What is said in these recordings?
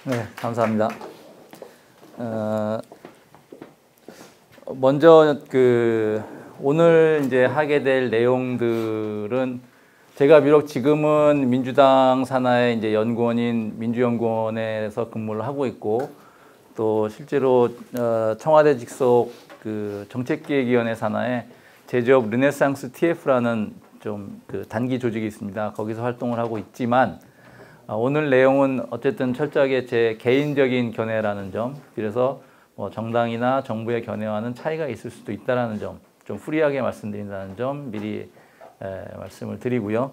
네, 감사합니다. 먼저 오늘 이제 하게 될 내용들은 제가 비록 지금은 민주당 산하의 이제 연구원인 민주연구원에서 근무를 하고 있고 또 실제로 청와대 직속 정책기획위원회 산하의 제조업 르네상스 TF라는 좀 단기 조직이 있습니다. 거기서 활동을 하고 있지만 오늘 내용은 어쨌든 철저하게 제 개인적인 견해라는 점, 그래서 뭐 정당이나 정부의 견해와는 차이가 있을 수도 있다는 점, 좀 프리하게 말씀드린다는 점 미리 말씀을 드리고요.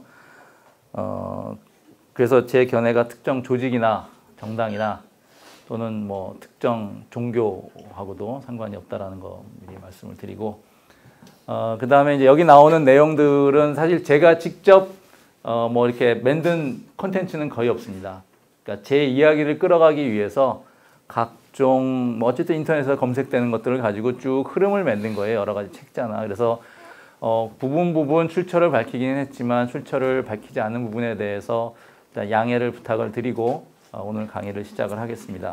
그래서 제 견해가 특정 조직이나 정당이나 또는 뭐 특정 종교하고도 상관이 없다라는 거 미리 말씀을 드리고, 그 다음에 이제 여기 나오는 내용들은 사실 제가 직접 뭐 이렇게 만든 콘텐츠는 거의 없습니다. 그러니까 제 이야기를 끌어가기 위해서 각종 뭐 어쨌든 인터넷에서 검색되는 것들을 가지고 쭉 흐름을 만든 거예요. 여러 가지 책자나. 그래서 부분 출처를 밝히기는 했지만 출처를 밝히지 않은 부분에 대해서 양해를 부탁을 드리고 오늘 강의를 시작을 하겠습니다.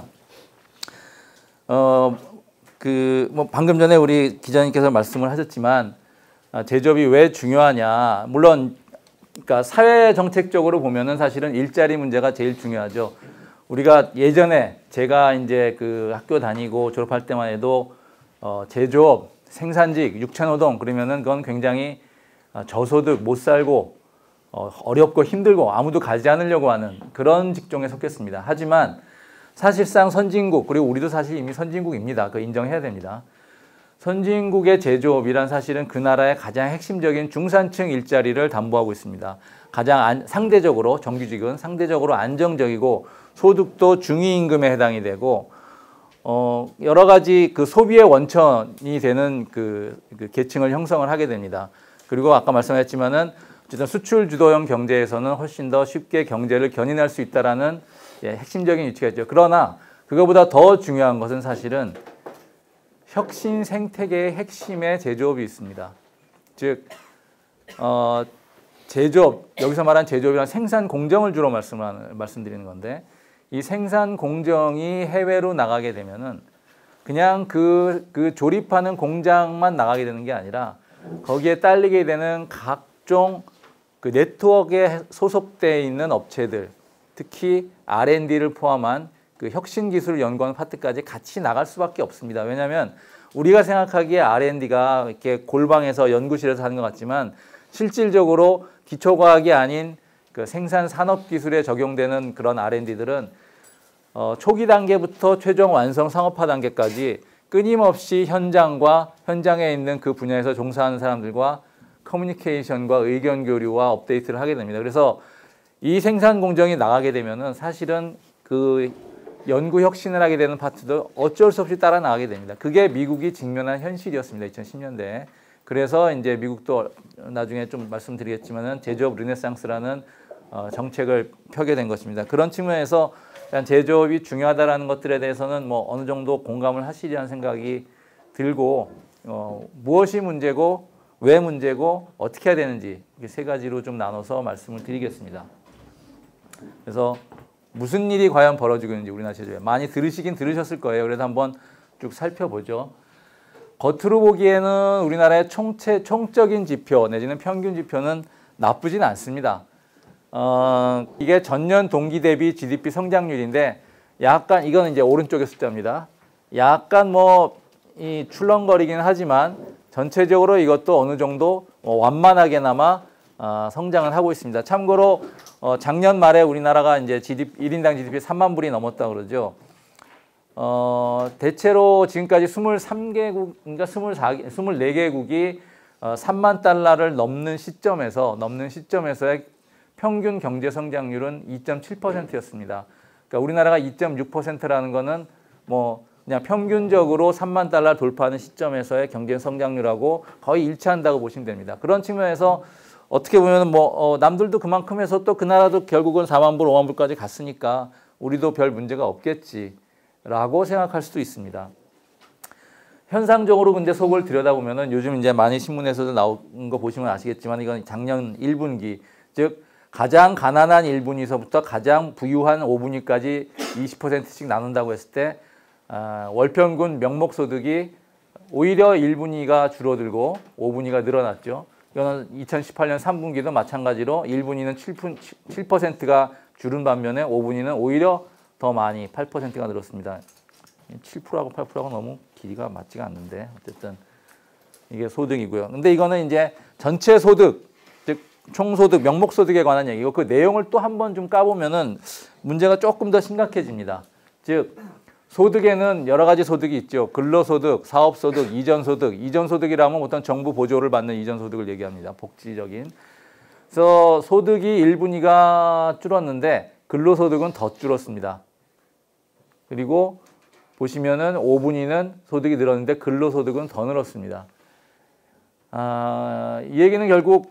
뭐 방금 전에 우리 기자님께서 말씀을 하셨지만 제조업이 왜 중요하냐. 물론 그러니까 사회 정책적으로 보면은 사실은 일자리 문제가 제일 중요하죠. 우리가 예전에 제가 이제 학교 다니고 졸업할 때만 해도 제조업, 생산직, 육체노동 그러면은 그건 굉장히 저소득, 못 살고 어렵고 힘들고 아무도 가지 않으려고 하는 그런 직종에 속했습니다. 하지만 사실상 선진국, 그리고 우리도 사실 이미 선진국입니다. 그거 인정해야 됩니다. 선진국의 제조업이란 사실은 그 나라의 가장 핵심적인 중산층 일자리를 담보하고 있습니다. 가장 상대적으로 정규직은 상대적으로 안정적이고 소득도 중위임금에 해당이 되고 여러 가지 소비의 원천이 되는 계층을 형성을 하게 됩니다. 그리고 아까 말씀하셨지만은 어쨌든 수출 주도형 경제에서는 훨씬 더 쉽게 경제를 견인할 수 있다라는 핵심적인 위치가 있죠. 그러나 그거보다 더 중요한 것은 사실은 혁신 생태계의 핵심에 제조업이 있습니다. 즉 제조업, 여기서 말한 제조업이란 생산 공정을 주로 말씀드리는 건데, 이 생산 공정이 해외로 나가게 되면은 그냥 조립하는 공장만 나가게 되는 게 아니라 거기에 딸리게 되는 각종 네트워크에 소속되어 있는 업체들, 특히 R&D를 포함한 혁신기술 연구원 파트까지 같이 나갈 수밖에 없습니다. 왜냐하면 우리가 생각하기에 R&D가 이렇게 골방에서 연구실에서 하는 것 같지만 실질적으로 기초과학이 아닌 생산 산업기술에 적용되는 그런 R&D들은 초기 단계부터 최종 완성 상업화 단계까지 끊임없이 현장에 있는 그 분야에서 종사하는 사람들과 커뮤니케이션과 의견 교류와 업데이트를 하게 됩니다. 그래서 이 생산 공정이 나가게 되면은 사실은 연구 혁신을 하게 되는 파트도 어쩔 수 없이 따라 나가게 됩니다. 그게 미국이 직면한 현실이었습니다. 2010년대에. 그래서 이제 미국도 나중에 좀 말씀드리겠지만은 제조업 르네상스라는 정책을 펴게 된 것입니다. 그런 측면에서 제조업이 중요하다라는 것들에 대해서는 뭐 어느 정도 공감을 하시리라는 생각이 들고, 무엇이 문제고 왜 문제고 어떻게 해야 되는지 이렇게 세 가지로 좀 나눠서 말씀을 드리겠습니다. 그래서 무슨 일이 과연 벌어지고 있는지 우리나라 제조업에 많이 들으시긴 들으셨을 거예요. 그래서 한번 쭉 살펴보죠. 겉으로 보기에는 우리나라의 총적인 지표 내지는 평균 지표는 나쁘진 않습니다. 이게 전년 동기 대비 GDP 성장률인데 약간 이거는 이제 오른쪽의 숫자입니다. 약간 이 출렁거리긴 하지만 전체적으로 이것도 어느 정도 완만하게나마 성장을 하고 있습니다. 참고로 작년 말에 우리나라가 이제 1인당 GDP 3만 불이 넘었다고 그러죠. 대체로 지금까지 23개국, 그러니까 24개국이 3만 달러를 넘는 시점에서의 평균 경제 성장률은 2.7%였습니다. 그러니까 우리나라가 2.6%라는 거는 그냥 평균적으로 3만 달러 돌파하는 시점에서의 경제 성장률하고 거의 일치한다고 보시면 됩니다. 그런 측면에서 어떻게 보면 남들도 그만큼 해서 또 그 나라도 결국은 4만 불, 5만 불까지 갔으니까 우리도 별 문제가 없겠지라고 생각할 수도 있습니다. 현상적으로 근데 속을 들여다보면은 요즘 이제 많이 신문에서도 나온 거 보시면 아시겠지만 이건 작년 1분기, 즉 가장 가난한 1분위서부터 가장 부유한 5분위까지 20%씩 나눈다고 했을 때 월평균 명목소득이 오히려 1분위가 줄어들고 5분위가 늘어났죠. 이거는 2018년 3분기도 마찬가지로 1분위는 7%가 줄은 반면에 5분위는 오히려 더 많이 8%가 늘었습니다. 7%하고 8%하고 너무 길이가 맞지가 않는데 어쨌든 이게 소득이고요. 근데 이거는 이제 전체 소득, 즉 총소득, 명목소득에 관한 얘기고 그 내용을 또 한 번 좀 까보면은 문제가 조금 더 심각해집니다. 즉 소득에는 여러 가지 소득이 있죠. 근로소득, 사업소득, 이전소득. 이전소득이라면 어떤 정부 보조를 받는 이전소득을 얘기합니다. 복지적인. 그래서 소득이 1분위가 줄었는데 근로소득은 더 줄었습니다. 그리고 보시면은 5분위는 소득이 늘었는데 근로소득은 더 늘었습니다. 이 얘기는 결국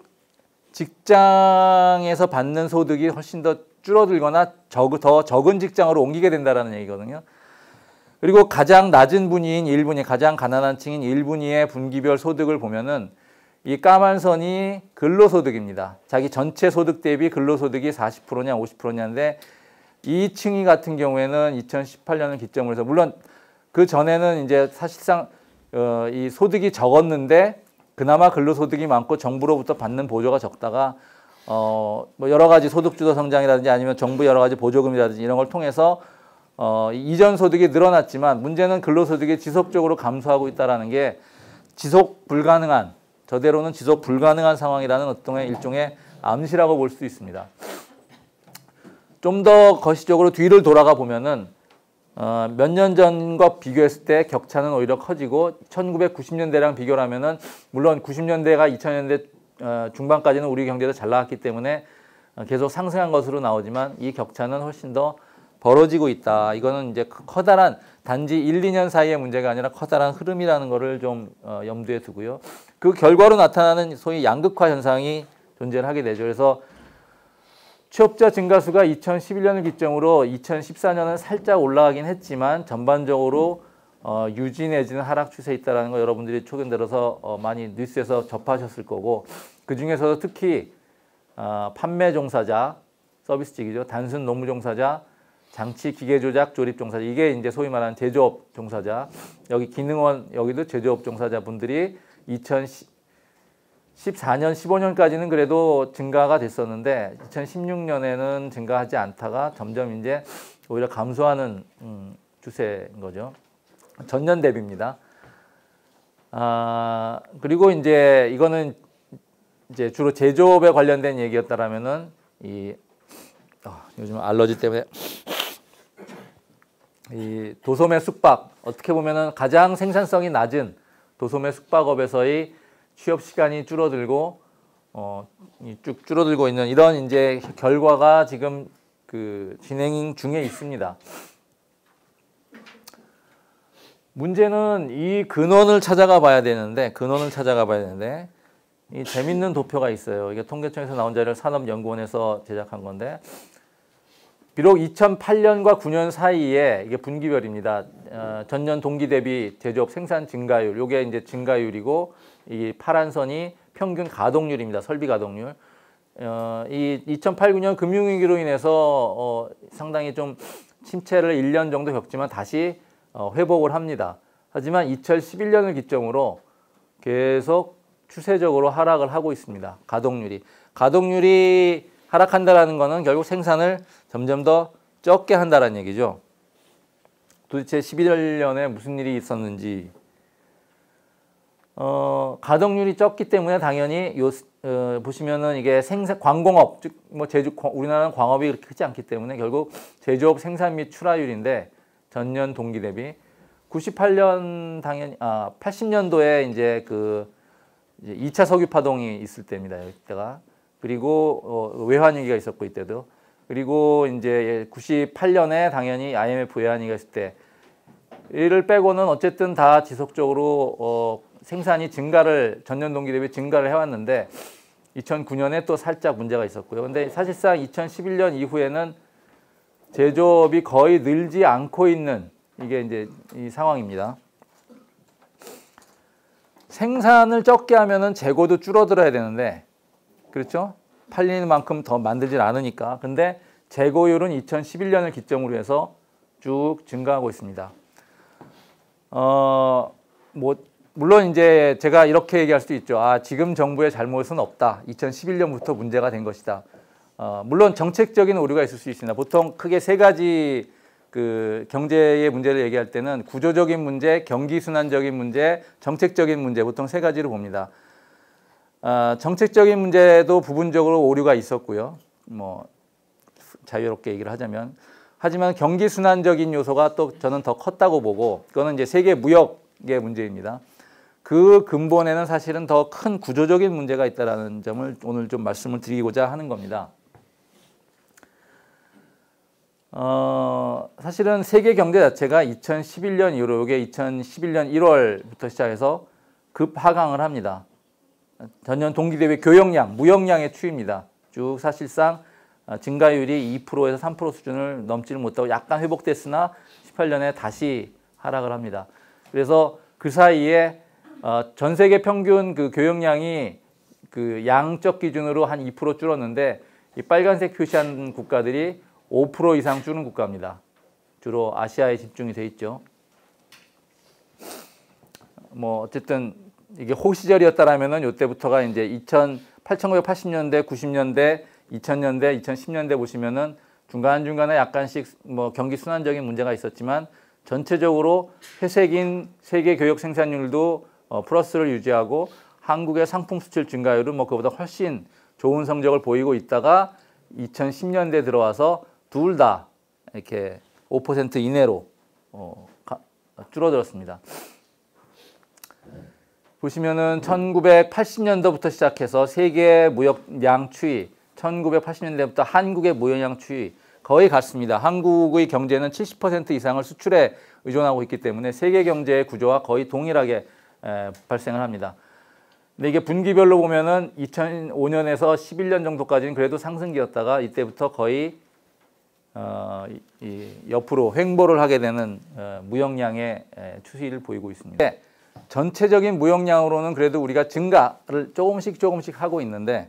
직장에서 받는 소득이 훨씬 더 줄어들거나 더 적은 직장으로 옮기게 된다는 얘기거든요. 그리고 가장 낮은 분위인 1분위, 가장 가난한 층인 1분위의 분기별 소득을 보면은 이 까만 선이 근로소득입니다. 자기 전체 소득 대비 근로소득이 40%냐 50%냐인데 이 층위 같은 경우에는 2018년을 기점으로 해서 물론 그 전에는 이제 사실상 이 소득이 적었는데 그나마 근로소득이 많고 정부로부터 받는 보조가 적다가 뭐 여러 가지 소득주도 성장이라든지 아니면 정부 여러 가지 보조금이라든지 이런 걸 통해서 이전 소득이 늘어났지만 문제는 근로소득이 지속적으로 감소하고 있다는 게 지속 불가능한 저대로는 지속 불가능한 상황이라는 어떤 일종의 암시라고 볼 수 있습니다. 좀 더 거시적으로 뒤를 돌아가 보면은 몇 년 전과 비교했을 때 격차는 오히려 커지고 1990년대랑 비교를 하면은 물론 90년대가 2000년대 중반까지는 우리 경제도 잘 나왔기 때문에 계속 상승한 것으로 나오지만 이 격차는 훨씬 더 벌어지고 있다. 이거는 이제 커다란 단지 1, 2년 사이의 문제가 아니라 커다란 흐름이라는 것을 좀 염두에 두고요. 그 결과로 나타나는 소위 양극화 현상이 존재를 하게 되죠. 그래서 취업자 증가수가 2011년을 기점으로 2014년은 살짝 올라가긴 했지만 전반적으로 유지 내지는 하락 추세에 있다는 거 여러분들이 최근 들어서 많이 뉴스에서 접하셨을 거고 그중에서도 특히 판매 종사자, 서비스직이죠. 단순 노무 종사자, 장치 기계 조작 조립 종사자 이게 이제 소위 말하는 제조업 종사자 여기 기능원 여기도 제조업 종사자 분들이 2014년 15년까지는 그래도 증가가 됐었는데 2016년에는 증가하지 않다가 점점 이제 오히려 감소하는 추세인 거죠. 전년 대비입니다. 그리고 이제 이거는 이제 주로 제조업에 관련된 얘기였다라면은 요즘 알러지 때문에 이 도소매 숙박 어떻게 보면은 가장 생산성이 낮은 도소매 숙박업에서의 취업 시간이 줄어들고 쭉 줄어들고 있는 이런 이제 결과가 지금 그 진행 중에 있습니다. 문제는 이 근원을 찾아가 봐야 되는데 이 재밌는 도표가 있어요. 이게 통계청에서 나온 자료를 산업연구원에서 제작한 건데 비록 2008년과 9년 사이에 이게 분기별입니다. 전년 동기 대비 제조업 생산 증가율, 이게 이제 증가율이고 이 파란 선이 평균 가동률입니다. 설비 가동률. 이 2008, 9년 금융위기로 인해서 상당히 좀 침체를 1년 정도 겪지만 다시 회복을 합니다. 하지만 2011년을 기점으로 계속 추세적으로 하락을 하고 있습니다. 가동률이 하락한다라는 것은 결국 생산을 점점 더 적게 한다는 얘기죠. 도대체 11년에 무슨 일이 있었는지 가동률이 적기 때문에 당연히 보시면은 이게 광공업 즉 뭐 우리나라는 광업이 그렇게 크지 않기 때문에 결국 제조업 생산 및 출하율인데 전년 동기 대비 98년 당연히 80년도에 이제 그 이제 2차 석유 파동이 있을 때입니다. 이때가 그리고 외환위기가 있었고 이때도 그리고 이제 98년에 당연히 IMF 외환위기가 있을 때 이를 빼고는 어쨌든 다 지속적으로 생산이 전년 동기 대비 증가를 해왔는데 2009년에 또 살짝 문제가 있었고요. 근데 사실상 2011년 이후에는 제조업이 거의 늘지 않고 있는 이게 이제 이 상황입니다. 생산을 적게 하면은 재고도 줄어들어야 되는데 그렇죠? 팔리는 만큼 더 만들질 않으니까. 근데 재고율은 2011년을 기점으로 해서 쭉 증가하고 있습니다. 뭐 물론 이제 제가 이렇게 얘기할 수도 있죠. 지금 정부의 잘못은 없다. 2011년부터 문제가 된 것이다. 물론 정책적인 오류가 있을 수 있습니다. 보통 크게 세 가지 그 경제의 문제를 얘기할 때는 구조적인 문제, 경기 순환적인 문제, 정책적인 문제, 보통 세 가지로 봅니다. 정책적인 문제도 부분적으로 오류가 있었고요. 뭐 자유롭게 얘기를 하자면, 하지만 경기 순환적인 요소가 또 저는 더 컸다고 보고, 그거는 이제 세계 무역의 문제입니다. 그 근본에는 사실은 더 큰 구조적인 문제가 있다는 점을 오늘 좀 말씀을 드리고자 하는 겁니다. 사실은 세계 경제 자체가 2011년 이후로, 이게 2011년 1월부터 시작해서 급하강을 합니다. 전년 동기 대비 교역량, 무역량의 추이입니다. 쭉 사실상 증가율이 2%에서 3% 수준을 넘지를 못하고 약간 회복됐으나 18년에 다시 하락을 합니다. 그래서 그 사이에 전 세계 평균 그 교역량이 그 양적 기준으로 한 2% 줄었는데, 이 빨간색 표시한 국가들이 5% 이상 줄은 국가입니다. 주로 아시아에 집중이 돼 있죠. 뭐 어쨌든 이게 호시절이었다라면은 이때부터가 이제 1980년대, 90년대, 2000년대, 2010년대 보시면은 중간중간에 약간씩 뭐 경기 순환적인 문제가 있었지만, 전체적으로 회색인 세계 교역 생산율도 플러스를 유지하고, 한국의 상품 수출 증가율은 뭐 그보다 훨씬 좋은 성적을 보이고 있다가 2010년대 들어와서 둘 다 이렇게 5% 이내로 줄어들었습니다. 보시면은 1980년도부터 시작해서 세계 무역량 추이, 1980년대부터 한국의 무역량 추이 거의 같습니다. 한국의 경제는 70% 이상을 수출에 의존하고 있기 때문에 세계 경제의 구조와 거의 동일하게 발생을 합니다. 근데 이게 분기별로 보면은 2005년에서 11년 정도까지는 그래도 상승기였다가 이때부터 거의 옆으로 횡보를 하게 되는 무역량의 추세를 보이고 있습니다. 전체적인 무역량으로는 그래도 우리가 증가를 조금씩 하고 있는데,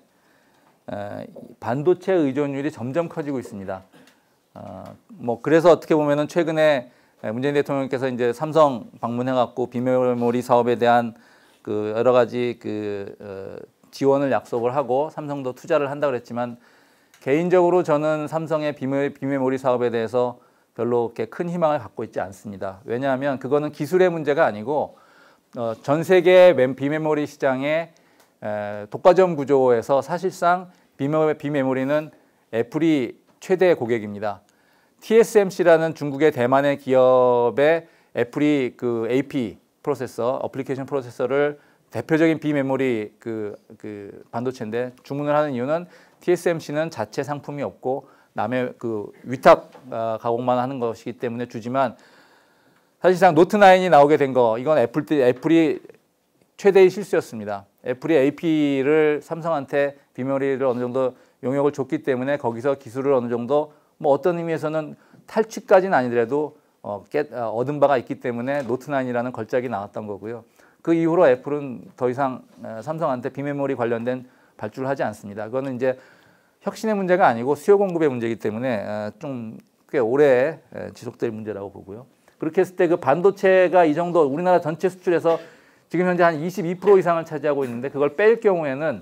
반도체 의존율이 점점 커지고 있습니다. 뭐 그래서 어떻게 보면은 최근에 문재인 대통령께서 이제 삼성 방문해갖고 비메모리 사업에 대한 그 여러 가지 그 지원을 약속을 하고 삼성도 투자를 한다고 그랬지만, 개인적으로 저는 삼성의 비메모리 사업에 대해서 별로 그렇게 큰 희망을 갖고 있지 않습니다. 왜냐하면 그거는 기술의 문제가 아니고 전 세계 비메모리 시장의 독과점 구조에서 사실상 비메모리는 애플이 최대 고객입니다. TSMC라는 중국의 대만의 기업의 애플이 그 AP 프로세서, 어플리케이션 프로세서를 대표적인 비메모리 그 반도체인데, 주문을 하는 이유는 TSMC는 자체 상품이 없고 남의 그 위탁 가공만 하는 것이기 때문에 주지만, 사실상 노트9이 나오게 된 거, 이건 애플이 최대의 실수였습니다. 애플이 AP를 삼성한테 비메모리를 어느 정도 용역을 줬기 때문에 거기서 기술을 어느 정도 뭐 어떤 의미에서는 탈취까지는 아니더라도 얻은 바가 있기 때문에 노트9이라는 걸작이 나왔던 거고요. 그 이후로 애플은 더 이상 삼성한테 비메모리 관련된 발주를 하지 않습니다. 그거는 이제 혁신의 문제가 아니고 수요 공급의 문제이기 때문에 좀 꽤 오래 지속될 문제라고 보고요. 그렇게 했을 때 그 반도체가 이 정도 우리나라 전체 수출에서 지금 현재 한 22% 이상을 차지하고 있는데, 그걸 뺄 경우에는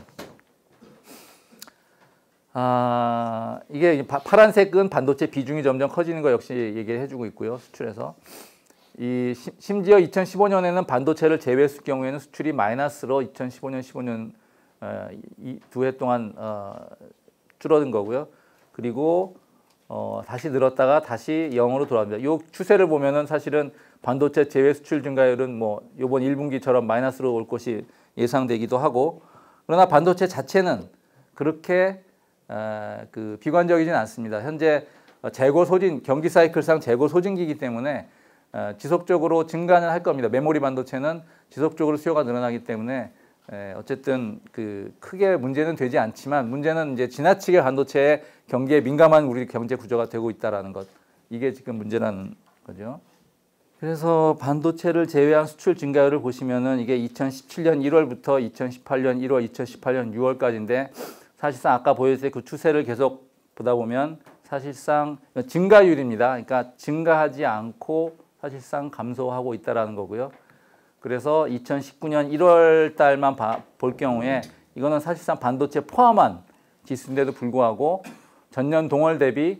이게 파란색은 반도체 비중이 점점 커지는 거 역시 얘기를 해주고 있고요. 수출에서. 심지어 2015년에는 반도체를 제외했을 경우에는 수출이 마이너스로 2015년, 15년 두 해 동안 줄어든 거고요. 그리고 다시 늘었다가 다시 0으로 돌아옵니다. 이 추세를 보면은 사실은 반도체 제외 수출 증가율은 뭐 이번 1분기처럼 마이너스로 올 것이 예상되기도 하고, 그러나 반도체 자체는 그렇게 비관적이진 않습니다. 현재 재고 소진, 경기 사이클상 재고 소진기이기 때문에 지속적으로 증가는 할 겁니다. 메모리 반도체는 지속적으로 수요가 늘어나기 때문에 어쨌든 크게 문제는 되지 않지만, 문제는 이제 지나치게 반도체의 경기에 민감한 우리 경제 구조가 되고 있다라는 것, 이게 지금 문제라는 거죠. 그래서 반도체를 제외한 수출 증가율을 보시면은 이게 2017년 1월부터 2018년 1월, 2018년 6월까지인데, 사실상 아까 보여드릴 그 추세를 계속 보다 보면 사실상 증가율입니다. 그러니까 증가하지 않고 사실상 감소하고 있다라는 거고요. 그래서 2019년 1월 달만 볼 경우에 이거는 사실상 반도체 포함한 지수인데도 불구하고 전년 동월 대비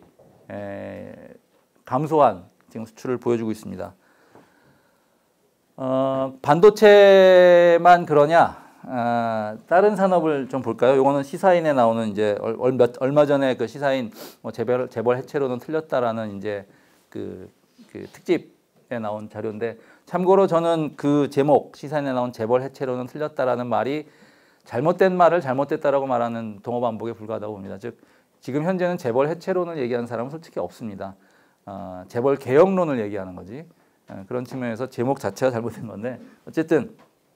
감소한 지금 수출을 보여주고 있습니다. 반도체만 그러냐? 다른 산업을 좀 볼까요? 이거는 시사인에 나오는 이제 얼마 전에 그 시사인 뭐 재벌 해체로는 틀렸다라는 이제 그 특집에 나온 자료인데, 참고로 저는 그 제목 시사인에 나온 재벌 해체로는 틀렸다라는 말이 잘못된 말을 잘못됐다라고 말하는 동어반복에 불과하다고 봅니다. 즉 지금 현재는 재벌 해체론을 얘기하는 사람은 솔직히 없습니다. 재벌 개혁론을 얘기하는 거지. 그런 측면에서 제목 자체가 잘못된 건데, 어쨌든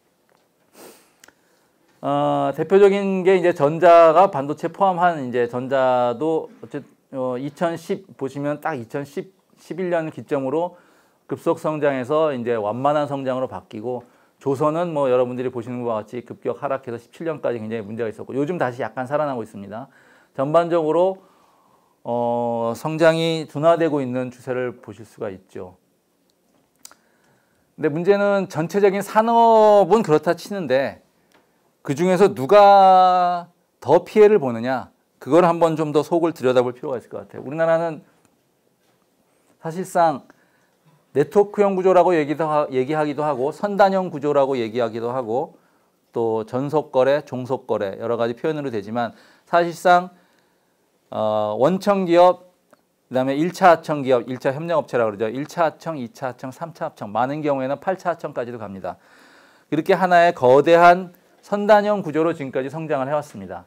대표적인 게 이제 전자가 반도체 포함한 이제 전자도 어쨌든 2010 보시면 딱 2011년 기점으로 급속 성장해서 이제 완만한 성장으로 바뀌고, 조선은 뭐 여러분들이 보시는 것과 같이 급격 하락해서 17년까지 굉장히 문제가 있었고, 요즘 다시 약간 살아나고 있습니다. 전반적으로 성장이 둔화되고 있는 추세를 보실 수가 있죠. 근데 문제는 전체적인 산업은 그렇다 치는데 그 중에서 누가 더 피해를 보느냐, 그걸 한번 좀 더 속을 들여다볼 필요가 있을 것 같아요. 우리나라는 사실상 네트워크형 구조라고 얘기하기도 하고 선단형 구조라고 얘기하기도 하고 또 전속거래, 종속거래 여러 가지 표현으로 되지만, 사실상 원청기업, 그다음에 1차 하청 기업, 1차 협력업체라고 그러죠. 1차 하청, 2차 하청, 3차 하청, 많은 경우에는 8차 하청까지도 갑니다. 이렇게 하나의 거대한 선단형 구조로 지금까지 성장을 해왔습니다.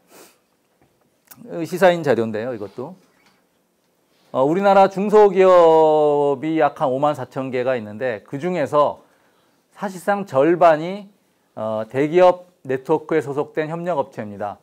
시사인 자료인데요, 이것도. 우리나라 중소기업이 약 한 5만 4천 개가 있는데 그 중에서 사실상 절반이 대기업 네트워크에 소속된 협력업체입니다.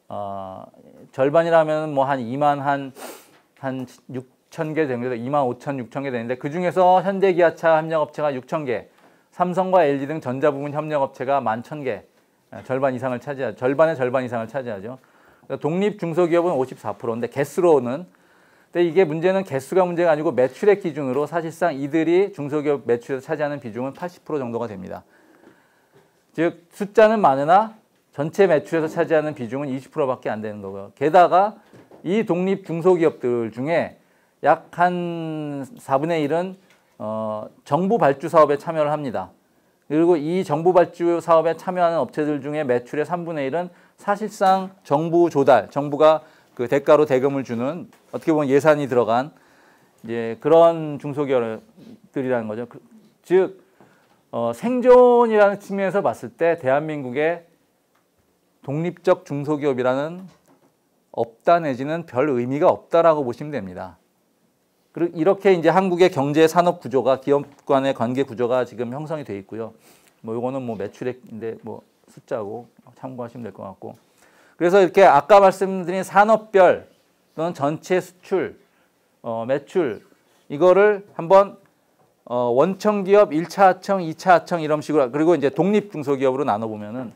절반이라면 뭐 한 2만 한 6천 개 정도, 2만 5천, 6천 개 되는데 그 중에서 현대기아차 협력업체가 6천 개, 삼성과 LG 등 전자부문 협력업체가 11,000개, 절반 이상을 차지하죠. 절반의 절반 이상을 차지하죠. 독립 중소기업은 54%인데 개수로는, 근데 이게 문제는 개수가 문제가 아니고 매출액 기준으로 사실상 이들이 중소기업 매출에서 차지하는 비중은 80% 정도가 됩니다. 즉 숫자는 많으나 전체 매출에서 차지하는 비중은 20%밖에 안 되는 거고요. 게다가 이 독립 중소기업들 중에 약 한 4분의 1은 정부 발주 사업에 참여를 합니다. 그리고 이 정부 발주 사업에 참여하는 업체들 중에 매출의 3분의 1은 사실상 정부 조달, 정부가 그 대가로 대금을 주는, 어떻게 보면 예산이 들어간 이제 그런 중소기업들이라는 거죠. 즉 생존이라는 측면에서 봤을 때 대한민국의 독립적 중소기업이라는 없다 내지는 별 의미가 없다라고 보시면 됩니다. 그리고 이렇게 이제 한국의 경제 산업 구조가, 기업 간의 관계 구조가 지금 형성이 돼 있고요. 뭐 요거는 뭐 매출액인데 뭐 숫자고 참고하시면 될 것 같고. 그래서 이렇게 아까 말씀드린 산업별 또는 전체 수출, 매출 이거를 한번 원청기업 1차 하청, 2차 하청 이런 식으로, 그리고 이제 독립 중소기업으로 나눠 보면은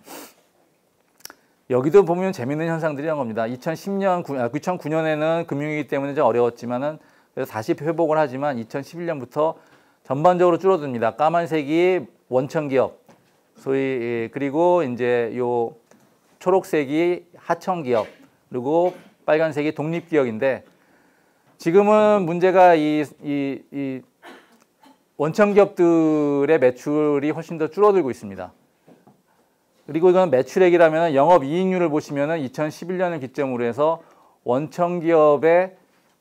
여기도 보면 재밌는 현상들이 나온 겁니다. 2009년에는 금융위기 때문에 좀 어려웠지만은 그래서 다시 회복을 하지만 2011년부터 전반적으로 줄어듭니다. 까만색이 원청기업, 소위, 그리고 이제 요 초록색이 하청기업, 그리고 빨간색이 독립기업인데, 지금은 문제가 이 원청기업들의 매출이 훨씬 더 줄어들고 있습니다. 그리고 이건 매출액이라면 영업이익률을 보시면은 2011년을 기점으로 해서 원청기업의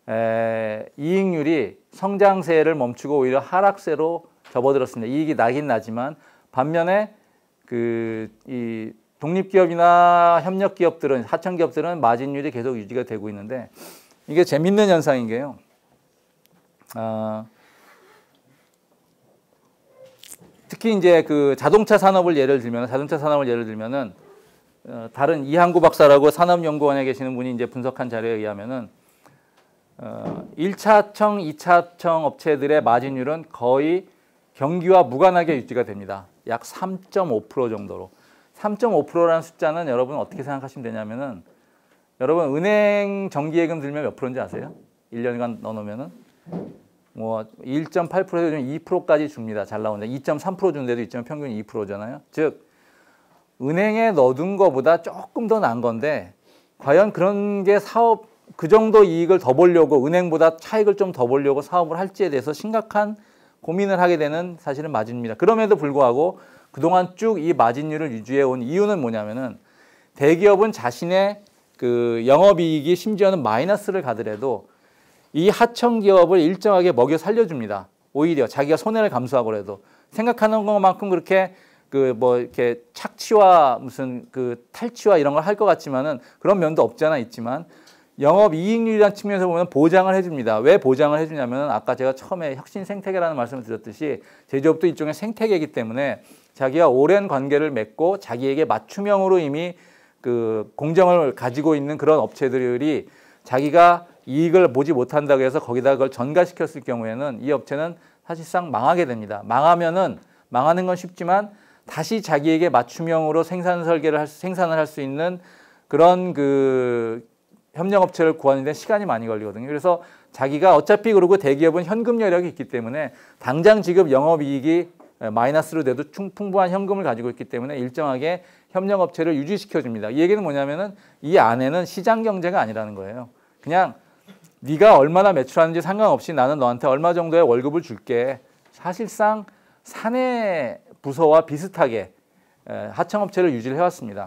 이익률이 성장세를 멈추고 오히려 하락세로 접어들었습니다. 이익이 나긴 나지만, 반면에 이 독립기업이나 협력기업들은, 하청기업들은 마진율이 계속 유지가 되고 있는데, 이게 재밌는 현상인 게요. 특히 이제 그 자동차 산업을 예를 들면은 다른 이항구 박사라고 산업연구원에 계시는 분이 이제 분석한 자료에 의하면은 1차 하청, 2차 하청 업체들의 마진율은 거의 경기와 무관하게 유지가 됩니다. 약 3.5% 정도로. 3.5%라는 숫자는 여러분 어떻게 생각하시면 되냐면은 여러분 은행 정기예금 들면 몇 프로인지 아세요? 1년간 넣어놓으면은 뭐 1.8%에서 2%까지 줍니다. 잘 나온다. 2.3% 주는데도 2점 평균이 2%잖아요. 즉 은행에 넣어둔 거보다 조금 더 나은 건데 과연 그런 게 사업 그 정도 이익을 더 보려고 은행보다 차익을 좀 더 보려고 사업을 할지에 대해서 심각한 고민을 하게 되는 사실은 마진입니다. 그럼에도 불구하고 그동안 쭉 이 마진율을 유지해 온 이유는 뭐냐면은 대기업은 자신의 그 영업이익이 심지어는 마이너스를 가더라도 이 하청 기업을 일정하게 먹여 살려줍니다. 오히려 자기가 손해를 감수하고라도 생각하는 것만큼 그렇게 그 뭐 이렇게 착취와 무슨 그 탈취와 이런 걸 할 것 같지만은 그런 면도 없잖아 있지만 영업 이익률이라는 측면에서 보면 보장을 해줍니다. 왜 보장을 해주냐면 아까 제가 처음에 혁신 생태계라는 말씀을 드렸듯이 제조업도 일종의 생태계이기 때문에 자기가 오랜 관계를 맺고 자기에게 맞춤형으로 이미 그 공정을 가지고 있는 그런 업체들이 자기가 이익을 보지 못한다고 해서 거기다 그걸 전가시켰을 경우에는 이 업체는 사실상 망하게 됩니다. 망하는 건 쉽지만 다시 자기에게 맞춤형으로 생산을 할 수 있는 그런 그 협력업체를 구하는 데 시간이 많이 걸리거든요. 그래서 자기가 어차피 그러고 대기업은 현금 여력이 있기 때문에 당장 지금 영업이익이 마이너스로 돼도 풍부한 현금을 가지고 있기 때문에 일정하게 협력업체를 유지시켜줍니다. 이 얘기는 뭐냐면은 이 안에는 시장 경제가 아니라는 거예요. 그냥 네가 얼마나 매출하는지 상관없이 나는 너한테 얼마 정도의 월급을 줄게. 사실상 사내 부서와 비슷하게 하청업체를 유지를 해왔습니다.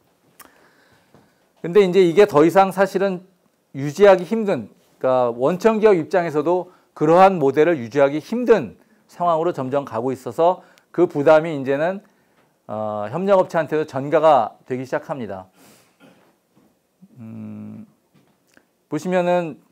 근데 이제 이게 더 이상 사실은 유지하기 힘든, 그러니까 원청기업 입장에서도 그러한 모델을 유지하기 힘든 상황으로 점점 가고 있어서 그 부담이 이제는 협력업체한테도 전가가 되기 시작합니다. 보시면은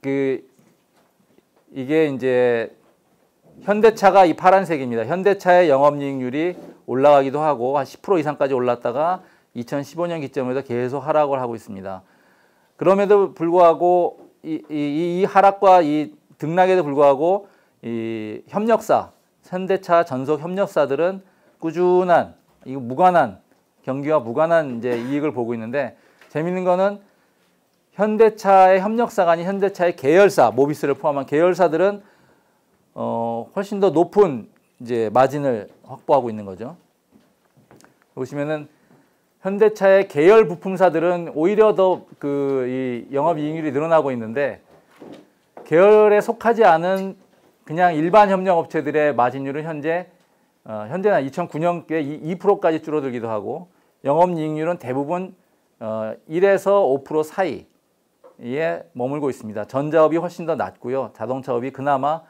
이게 이제 현대차가 이 파란색입니다. 현대차의 영업이익률이 올라가기도 하고 한 10% 이상까지 올랐다가 2015년 기점에서 계속 하락을 하고 있습니다. 그럼에도 불구하고 이 하락과 이 등락에도 불구하고 이 협력사, 현대차 전속 협력사들은 꾸준한 이거 무관한 경기와 무관한 이제 이익을 보고 있는데 재밌는 거는 현대차의 협력사가 아닌 현대차의 계열사, 모비스를 포함한 계열사들은 훨씬 더 높은 이제 마진을 확보하고 있는 거죠. 보시면은 현대차의 계열 부품사들은 오히려 더 이 영업이익률이 늘어나고 있는데 계열에 속하지 않은 그냥 일반 협력업체들의 마진율은 현재는 2009년에 2%까지 줄어들기도 하고 영업이익률은 대부분 1에서 5% 사이에 머물고 있습니다. 전자업이 훨씬 더 낮고요. 자동차업이 그나마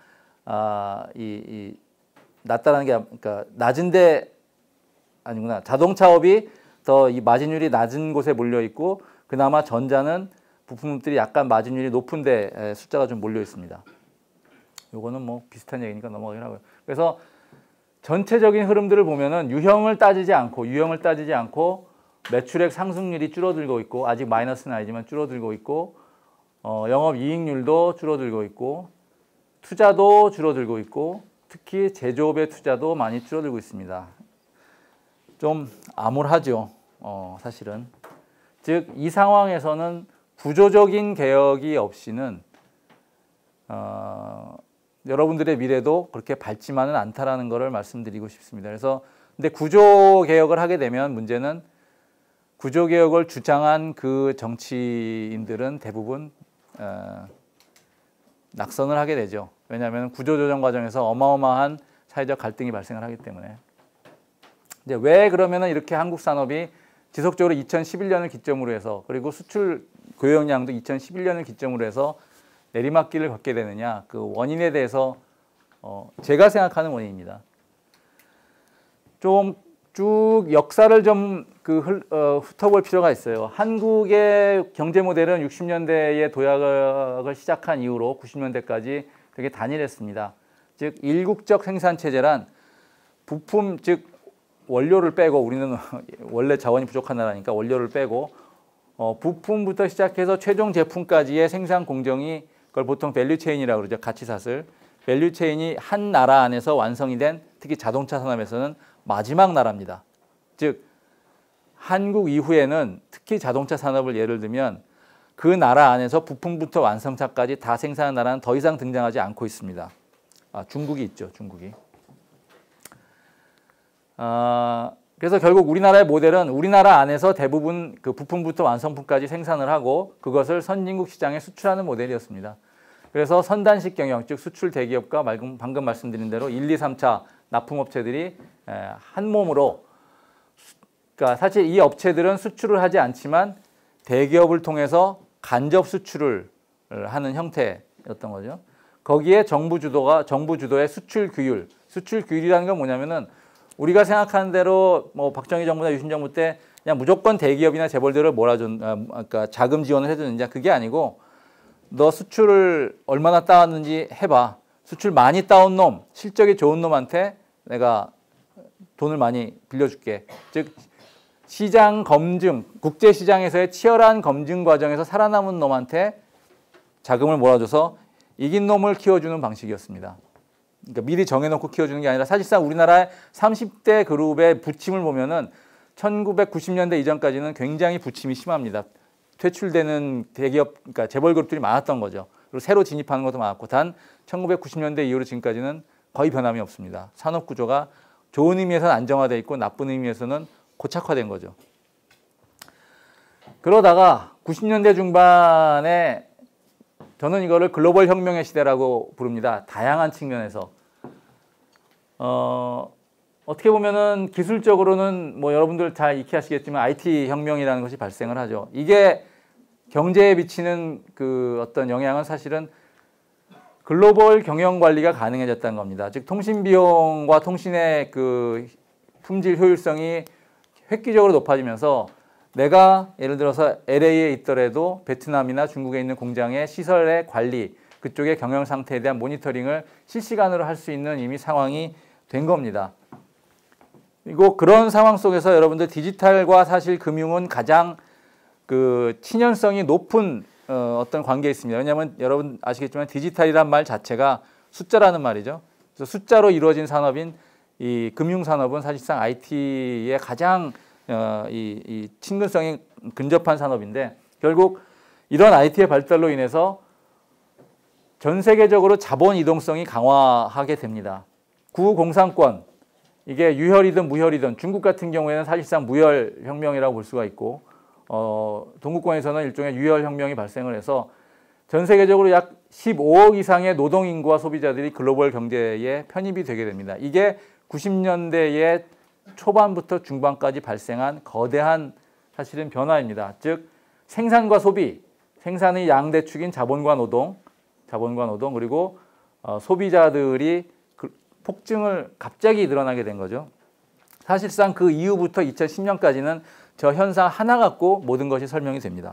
낮다는 게 그러니까 낮은데 아니구나. 자동차업이 더 이 마진율이 낮은 곳에 몰려 있고 그나마 전자는 부품들이 약간 마진율이 높은데 숫자가 좀 몰려 있습니다. 요거는 뭐 비슷한 얘기니까 넘어가긴 하고요. 그래서 전체적인 흐름들을 보면은 유형을 따지지 않고 매출액 상승률이 줄어들고 있고 아직 마이너스는 아니지만 줄어들고 있고 영업이익률도 줄어들고 있고 투자도 줄어들고 있고 특히 제조업의 투자도 많이 줄어들고 있습니다. 좀 암울하죠. 사실은. 즉 이 상황에서는 구조적인 개혁이 없이는 여러분들의 미래도 그렇게 밝지만은 않다라는 것을 말씀드리고 싶습니다. 그래서 근데 구조 개혁을 하게 되면 문제는 구조 개혁을 주장한 그 정치인들은 대부분 낙선을 하게 되죠. 왜냐하면 구조조정 과정에서 어마어마한 사회적 갈등이 발생을 하기 때문에. 이제 왜 그러면은 이렇게 한국 산업이 지속적으로 2011년을 기점으로 해서 그리고 수출 교역량도 2011년을 기점으로 해서 내리막길을 걷게 되느냐 그 원인에 대해서 제가 생각하는 원인입니다. 좀 쭉 역사를 좀 훑어볼 필요가 있어요. 한국의 경제 모델은 60년대에 도약을 시작한 이후로 90년대까지 되게 단일했습니다. 즉 일국적 생산 체제란 부품 즉 원료를 빼고 우리는 원래 자원이 부족한 나라니까 원료를 빼고 부품부터 시작해서 최종 제품까지의 생산 공정이 그걸 보통 밸류체인이라고 그러죠. 가치사슬. 밸류체인이 한 나라 안에서 완성이 된 특히 자동차 산업에서는 마지막 나라입니다. 즉 한국 이후에는 특히 자동차 산업을 예를 들면 그 나라 안에서 부품부터 완성차까지 다 생산하는 나라는 더 이상 등장하지 않고 있습니다. 중국이 있죠, 중국이. 그래서 결국 우리나라의 모델은 우리나라 안에서 대부분 그 부품부터 완성품까지 생산을 하고 그것을 선진국 시장에 수출하는 모델이었습니다. 그래서 선단식 경영, 즉 수출 대기업과 방금 말씀드린 대로 1, 2, 3차 납품업체들이 한 몸으로, 그러니까 사실 이 업체들은 수출을 하지 않지만 대기업을 통해서 간접 수출을 하는 형태였던 거죠. 거기에 정부 주도의 수출 규율, 수출 규율이라는 건 뭐냐면은 우리가 생각하는 대로 뭐 박정희 정부나 유신 정부 때 그냥 무조건 대기업이나 재벌들을 그러니까 자금 지원을 해주느냐, 그게 아니고 너 수출을 얼마나 따왔는지 해봐. 수출 많이 따온 놈, 실적이 좋은 놈한테 내가 돈을 많이 빌려줄게. 즉 시장 검증, 국제시장에서의 치열한 검증 과정에서 살아남은 놈한테 자금을 몰아줘서 이긴 놈을 키워주는 방식이었습니다. 그러니까 미리 정해놓고 키워주는 게 아니라 사실상 우리나라의 30대 그룹의 부침을 보면은 1990년대 이전까지는 굉장히 부침이 심합니다. 퇴출되는 대기업, 그러니까 재벌 그룹들이 많았던 거죠. 그리고 새로 진입하는 것도 많았고, 단 1990년대 이후로 지금까지는 거의 변함이 없습니다. 산업 구조가 좋은 의미에서는 안정화되어 있고 나쁜 의미에서는 고착화된 거죠. 그러다가 90년대 중반에 저는 이거를 글로벌 혁명의 시대라고 부릅니다. 다양한 측면에서. 어떻게 보면은 기술적으로는 뭐 여러분들 잘 익히 아시겠지만 IT 혁명이라는 것이 발생을 하죠. 이게 경제에 미치는 그 어떤 영향은 사실은 글로벌 경영 관리가 가능해졌다는 겁니다. 즉 통신 비용과 통신의 그 품질 효율성이 획기적으로 높아지면서 내가 예를 들어서 LA에 있더라도 베트남이나 중국에 있는 공장의 시설의 관리, 그쪽의 경영 상태에 대한 모니터링을 실시간으로 할 수 있는 이미 상황이 된 겁니다. 그리고 그런 상황 속에서 여러분들 디지털과 사실 금융은 가장 그 친연성이 높은 어떤 관계에 있습니다. 왜냐하면 여러분 아시겠지만 디지털이란 말 자체가 숫자라는 말이죠. 그래서 숫자로 이루어진 산업인 이 금융산업은 사실상 IT의 가장 이 친근성이 근접한 산업인데, 결국 이런 IT의 발달로 인해서 전 세계적으로 자본 이동성이 강화하게 됩니다. 구공산권, 이게 유혈이든 무혈이든, 중국 같은 경우에는 사실상 무혈혁명이라고 볼 수가 있고, 동구권에서는 일종의 유혈혁명이 발생을 해서 전 세계적으로 약 15억 이상의 노동인구와 소비자들이 글로벌 경제에 편입이 되게 됩니다. 이게 90년대의 초반부터 중반까지 발생한 거대한 사실은 변화입니다. 즉 생산과 소비, 생산의 양대축인 자본과 노동, 그리고 소비자들이 폭증을 갑자기 늘어나게 된 거죠. 사실상 그 이후부터 2010년까지는 저 현상 하나 갖고 모든 것이 설명이 됩니다.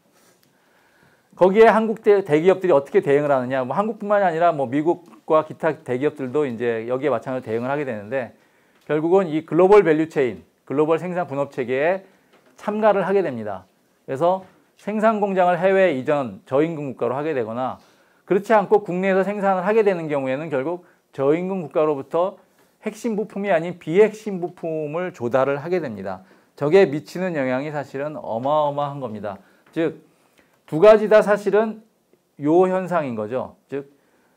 거기에 한국 대기업들이 어떻게 대응을 하느냐, 뭐 한국뿐만이 아니라 뭐 미국과 기타 대기업들도 이제 여기에 마찬가지로 대응을 하게 되는데, 결국은 이 글로벌 밸류체인, 글로벌 생산 분업 체계에 참가를 하게 됩니다. 그래서 생산 공장을 해외 이전, 저임금 국가로 하게 되거나, 그렇지 않고 국내에서 생산을 하게 되는 경우에는 결국 저임금 국가로부터 핵심 부품이 아닌 비핵심 부품을 조달을 하게 됩니다. 저게 미치는 영향이 사실은 어마어마한 겁니다. 즉, 두 가지 다 사실은 요 현상인 거죠. 즉,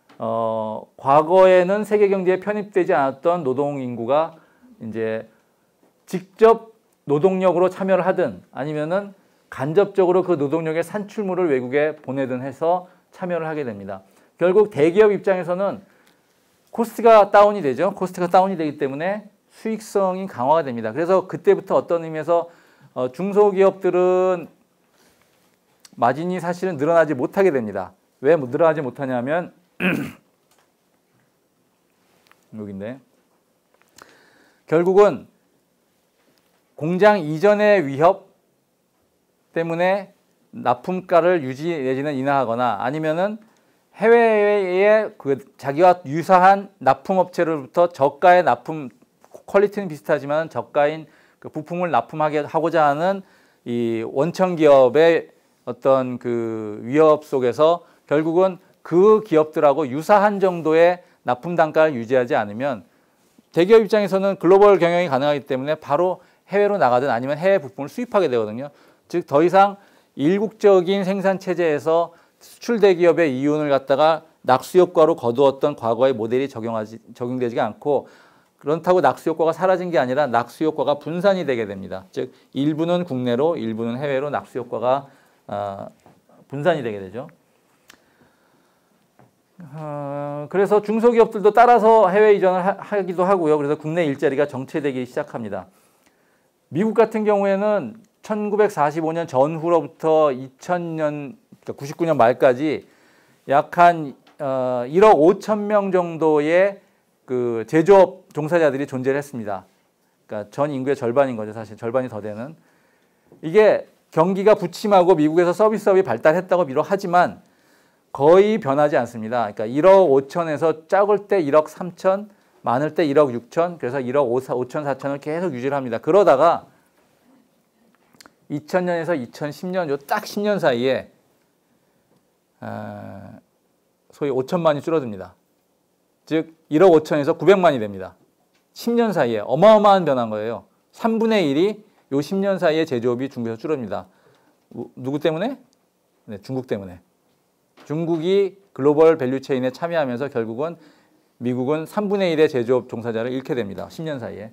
과거에는 세계 경제에 편입되지 않았던 노동 인구가 이제 직접 노동력으로 참여를 하든 아니면은 간접적으로 그 노동력의 산출물을 외국에 보내든 해서 참여를 하게 됩니다. 결국 대기업 입장에서는 코스트가 다운이 되죠. 코스트가 다운이 되기 때문에 수익성이 강화가 됩니다. 그래서 그때부터 어떤 의미에서 중소기업들은 마진이 사실은 늘어나지 못하게 됩니다. 왜 늘어나지 못하냐면 여기인데, 결국은 공장 이전의 위협 때문에 납품가를 유지 내지는 인하하거나, 아니면은 해외에 그 자기와 유사한 납품업체로부터 저가의 납품, 퀄리티는 비슷하지만 저가인 그 부품을 납품하고자 하는 이 원청 기업의 어떤 그 위협 속에서 결국은 그 기업들하고 유사한 정도의 납품 단가를 유지하지 않으면 대기업 입장에서는 글로벌 경영이 가능하기 때문에 바로 해외로 나가든 아니면 해외 부품을 수입하게 되거든요. 즉 더 이상 일국적인 생산 체제에서 수출 대기업의 이윤을 갖다가 낙수 효과로 거두었던 과거의 모델이 적용되지가 않고, 그렇다고 낙수 효과가 사라진 게 아니라 낙수 효과가 분산이 되게 됩니다. 즉 일부는 국내로, 일부는 해외로 낙수 효과가 분산이 되게 되죠. 그래서 중소기업들도 따라서 해외 이전을 하기도 하고요. 그래서 국내 일자리가 정체되기 시작합니다. 미국 같은 경우에는 1945년 전후로부터 2000년, 그러니까 99년 말까지 약 한 1억 5천 명 정도의 그 제조업 종사자들이 존재를 했습니다. 그러니까 전 인구의 절반인 거죠. 사실 절반이 더 되는. 이게 경기가 부침하고 미국에서 서비스업이 발달했다고 하지만 거의 변하지 않습니다. 그러니까 1억 5천에서 작을 때 1억 3천, 많을 때 1억 6천, 그래서 1억 5천, 4천을 계속 유지를 합니다. 그러다가 2000년에서 2010년, 요 딱 10년 사이에 소위 5천만이 줄어듭니다. 즉 1억 5천에서 900만이 됩니다. 10년 사이에 어마어마한 변화인 거예요. 3분의 1이 요 10년 사이에 제조업이 중국에서 줄어듭니다. 누구 때문에? 네, 중국 때문에. 중국이 글로벌 밸류체인에 참여하면서 결국은 미국은 3분의 1의 제조업 종사자를 잃게 됩니다. 10년 사이에.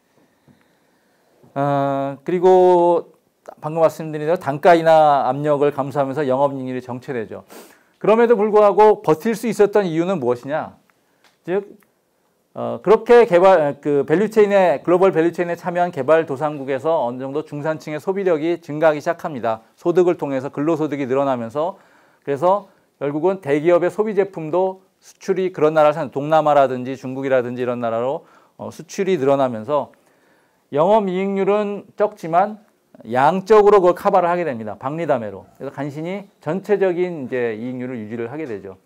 그리고 방금 말씀드린 대로 단가 인하 압력을 감수하면서 영업이익률이 정체되죠. 그럼에도 불구하고 버틸 수 있었던 이유는 무엇이냐? 즉 그렇게 밸류체인에, 글로벌 밸류체인에 참여한 개발도상국에서 어느 정도 중산층의 소비력이 증가하기 시작합니다. 소득을 통해서 근로소득이 늘어나면서, 그래서 결국은 대기업의 소비 제품도 수출이 그런 나라를 동남아라든지 중국이라든지 이런 나라로 수출이 늘어나면서 영업이익률은 적지만 양적으로 그걸 커버를 하게 됩니다. 박리담회로. 그래서 간신히 전체적인 이제 이익률을 유지를 하게 되죠.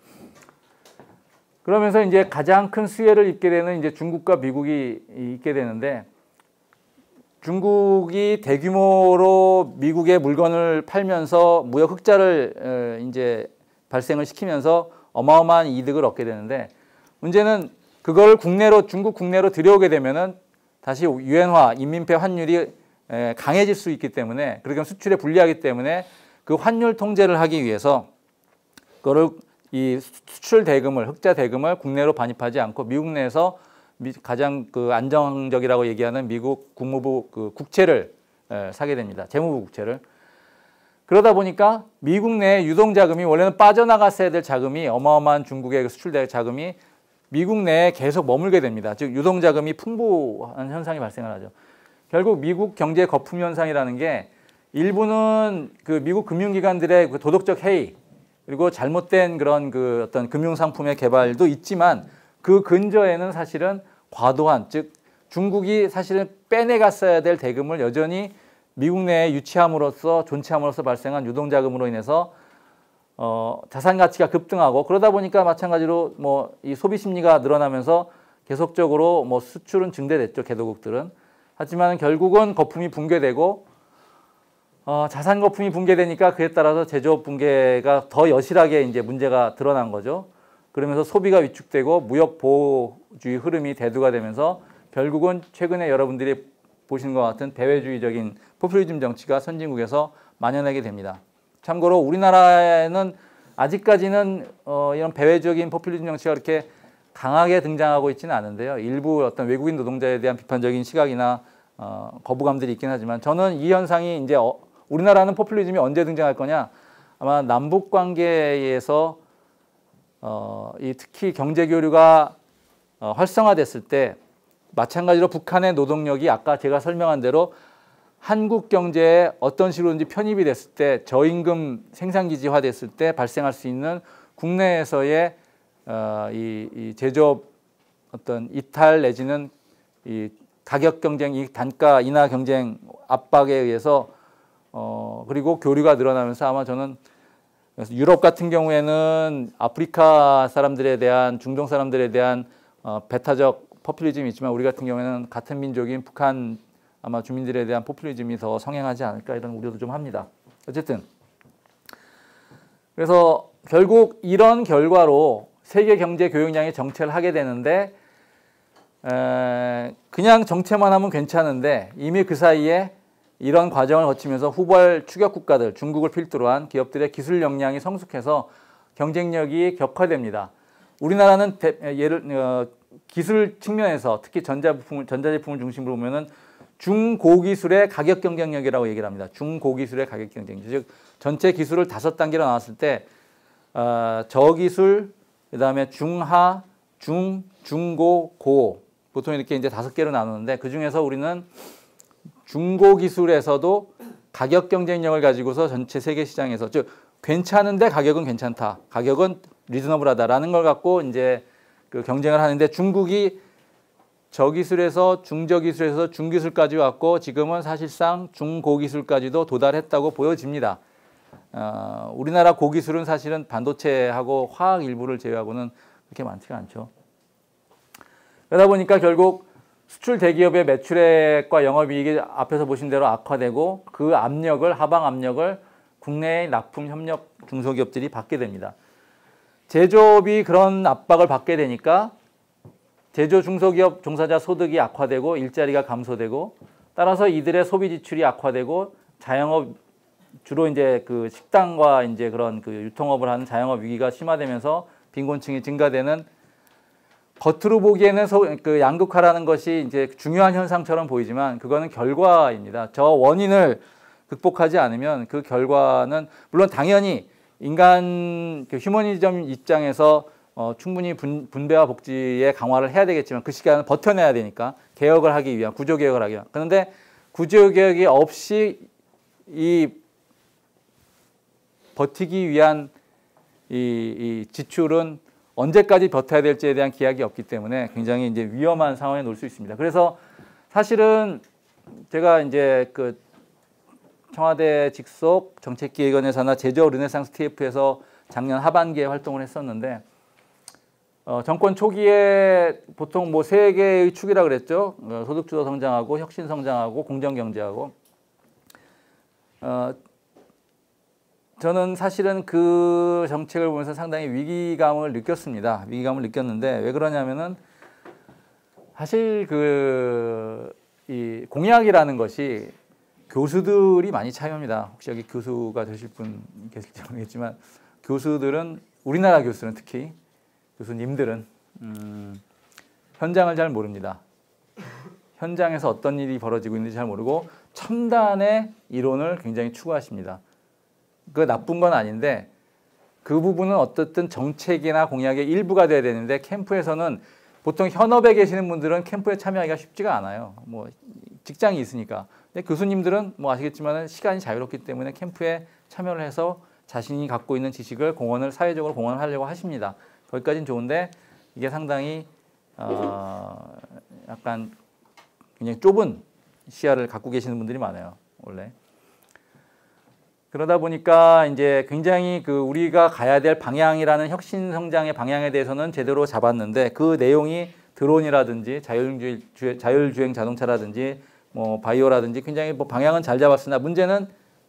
그러면서 이제 가장 큰 수혜를 입게 되는 이제 중국과 미국이 있게 되는데, 중국이 대규모로 미국의 물건을 팔면서 무역 흑자를 이제 발생을 시키면서 어마어마한 이득을 얻게 되는데, 문제는 그걸 중국 국내로 들여오게 되면은 다시 유엔화, 인민폐 환율이 강해질 수 있기 때문에, 그러니까 수출에 불리하기 때문에 그 환율 통제를 하기 위해서 그거를 이 수출 대금을, 흑자 대금을 국내로 반입하지 않고 미국 내에서 가장 그 안정적이라고 얘기하는 미국 국무부 그 국채를 사게 됩니다. 재무부 국채를. 그러다 보니까 미국 내 유동자금이, 원래는 빠져나갔어야 될 자금이, 어마어마한 중국의 수출 자금이 미국 내에 계속 머물게 됩니다. 즉 유동자금이 풍부한 현상이 발생을 하죠. 결국 미국 경제 거품 현상이라는 게 일부는 그 미국 금융기관들의 그 도덕적 해이, 그리고 잘못된 그런 그 어떤 금융상품의 개발도 있지만, 그 근저에는 사실은 과도한, 즉 중국이 사실은 빼내갔어야 될 대금을 여전히 미국 내에 유치함으로써, 존치함으로써 발생한 유동자금으로 인해서 자산 가치가 급등하고, 그러다 보니까 마찬가지로 뭐 이 소비 심리가 늘어나면서 계속적으로 뭐 수출은 증대됐죠, 개도국들은. 하지만 결국은 거품이 붕괴되고, 자산 거품이 붕괴되니까 그에 따라서 제조업 붕괴가 더 여실하게 이제 문제가 드러난 거죠. 그러면서 소비가 위축되고 무역 보호주의 흐름이 대두가 되면서 결국은 최근에 여러분들이 보시는 것 같은 대외주의적인 포퓰리즘 정치가 선진국에서 만연하게 됩니다. 참고로 우리나라에는 아직까지는 이런 배회적인 포퓰리즘 정치가 그렇게 강하게 등장하고 있지는 않은데요. 일부 어떤 외국인 노동자에 대한 비판적인 시각이나 거부감들이 있긴 하지만, 저는 이 현상이 이제 우리나라는 포퓰리즘이 언제 등장할 거냐? 아마 남북 관계에서 특히 경제 교류가 활성화됐을 때, 마찬가지로 북한의 노동력이 아까 제가 설명한 대로 한국 경제에 어떤 식으로든지 편입이 됐을 때, 저임금 생산기지화 됐을 때 발생할 수 있는 국내에서의 이 제조업 어떤 이탈 내지는 이 가격 경쟁, 이 단가 인하 경쟁 압박에 의해서 그리고 교류가 늘어나면서, 아마 저는 유럽 같은 경우에는 아프리카 사람들에 대한, 중동 사람들에 대한 배타적 포퓰리즘이 있지만, 우리 같은 경우에는 같은 민족인 북한 아마 주민들에 대한 포퓰리즘이 더 성행하지 않을까, 이런 우려도 좀 합니다. 어쨌든 그래서 결국 이런 결과로 세계 경제 교역량이 정체를 하게 되는데, 그냥 정체만 하면 괜찮은데 이미 그 사이에 이런 과정을 거치면서 후발 추격 국가들, 중국을 필두로 한 기업들의 기술 역량이 성숙해서 경쟁력이 격화됩니다. 우리나라는 기술 측면에서 특히 전자제품을 중심으로 보면은 중고기술의 가격 경쟁력이라고 얘기를 합니다. 중고기술의 가격 경쟁력. 즉 전체 기술을 5단계로 나왔을 때 저기술, 그다음에 중하, 중고, 고 보통 이렇게 이제 5개로 나누는데 그 중에서 우리는 중고 기술에서도 가격 경쟁력을 가지고서 전체 세계 시장에서 즉 괜찮은데 가격은 괜찮다. 가격은 리즈너블하다라는 걸 갖고 이제 그 경쟁을 하는데 중국이 저기술에서 중저기술에서 중기술까지 왔고 지금은 사실상 중고기술까지도 도달했다고 보여집니다. 우리나라 고기술은 사실은 반도체하고 화학 일부를 제외하고는 그렇게 많지가 않죠. 그러다 보니까 결국 수출 대기업의 매출액과 영업이익이 앞에서 보신 대로 악화되고 그 압력을 하방 압력을 국내의 납품 협력 중소기업들이 받게 됩니다. 제조업이 그런 압박을 받게 되니까 제조 중소기업 종사자 소득이 악화되고 일자리가 감소되고 따라서 이들의 소비 지출이 악화되고 자영업 주로 이제 그 식당과 이제 그런 그 유통업을 하는 자영업 위기가 심화되면서 빈곤층이 증가되는 겉으로 보기에는 그 양극화라는 것이 이제 중요한 현상처럼 보이지만 그거는 결과입니다. 저 원인을 극복하지 않으면 그 결과는 물론 당연히 인간 그 휴머니즘 입장에서 충분히 분배와 복지의 강화를 해야 되겠지만 그 시간을 버텨내야 되니까 개혁을 하기 위한 구조개혁을 하기 위한 그런데 구조개혁이 없이 이 버티기 위한 이 지출은 언제까지 버텨야 될지에 대한 기약이 없기 때문에 굉장히 이제 위험한 상황에 놓을 수 있습니다. 그래서 사실은 제가 이제 그 청와대 직속 정책기획원에서나 제조업 르네상스 TF에서 작년 하반기에 활동을 했었는데 정권 초기에 보통 뭐 세 개의 축이라 그랬죠. 소득주도 성장하고 혁신 성장하고 공정 경제하고 저는 사실은 그 정책을 보면서 상당히 위기감을 느꼈습니다. 위기감을 느꼈는데 왜 그러냐면은 사실 이 공약이라는 것이 교수들이 많이 차이합니다. 혹시 여기 교수가 되실 분 계실지 모르겠지만 교수들은 우리나라 교수는 특히 교수님들은 현장을 잘 모릅니다. 현장에서 어떤 일이 벌어지고 있는지 잘 모르고 첨단의 이론을 굉장히 추구하십니다. 그 나쁜 건 아닌데 그 부분은 어떻든 정책이나 공약의 일부가 돼야 되는데 캠프에서는 보통 현업에 계시는 분들은 캠프에 참여하기가 쉽지가 않아요. 뭐 직장이 있으니까. 근데 교수님들은 뭐 아시겠지만 시간이 자유롭기 때문에 캠프에 참여를 해서 자신이 갖고 있는 지식을 사회적으로 공헌을 하려고 하십니다. 거기까지는 좋은데 이게 상당히 약간 굉장히 좁은 시야를 갖고 계시는 분들이 많아요. 원래. 그러다 보니까 이제 굉장히 우리가 가야 될 방향이라는 혁신 성장의 방향에 대해서는 제대로 잡았는데 그 내용이 드론이라든지 자율주행 자동차라든지 뭐 바이오라든지 굉장히 뭐 방향은 잘 잡았으나 문제는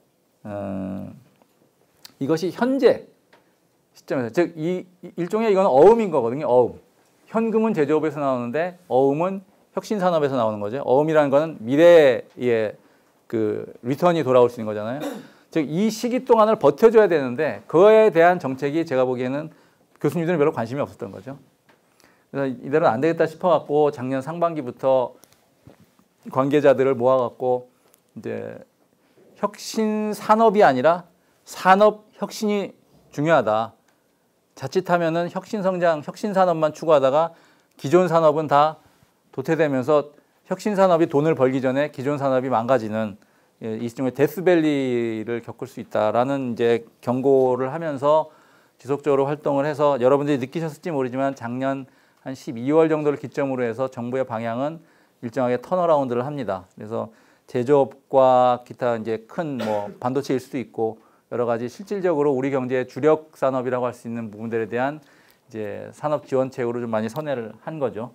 이것이 현재 시점에서 즉 일종의 이건 어음인 거거든요. 어음. 현금은 제조업에서 나오는데 어음은 혁신 산업에서 나오는 거죠. 어음이라는 거는 미래의 그 리턴이 돌아올 수 있는 거잖아요. 즉 이 시기 동안을 버텨줘야 되는데 그거에 대한 정책이 제가 보기에는 교수님들은 별로 관심이 없었던 거죠. 그래서 이대로는 안 되겠다 싶어갖고 작년 상반기부터 관계자들을 모아갖고 이제 혁신 산업이 아니라 산업 혁신이 중요하다. 자칫하면은 혁신 성장, 혁신 산업만 추구하다가 기존 산업은 다 도태되면서 혁신 산업이 돈을 벌기 전에 기존 산업이 망가지는 일종의 데스밸리를 겪을 수 있다라는 이제 경고를 하면서 지속적으로 활동을 해서 여러분들이 느끼셨을지 모르지만 작년 한 12월 정도를 기점으로 해서 정부의 방향은 일정하게 턴어라운드를 합니다. 그래서 제조업과 기타 이제 큰 뭐 반도체일 수도 있고 여러 가지 실질적으로 우리 경제의 주력 산업이라고 할 수 있는 부분들에 대한 이제 산업 지원책으로 좀 많이 선회를 한 거죠.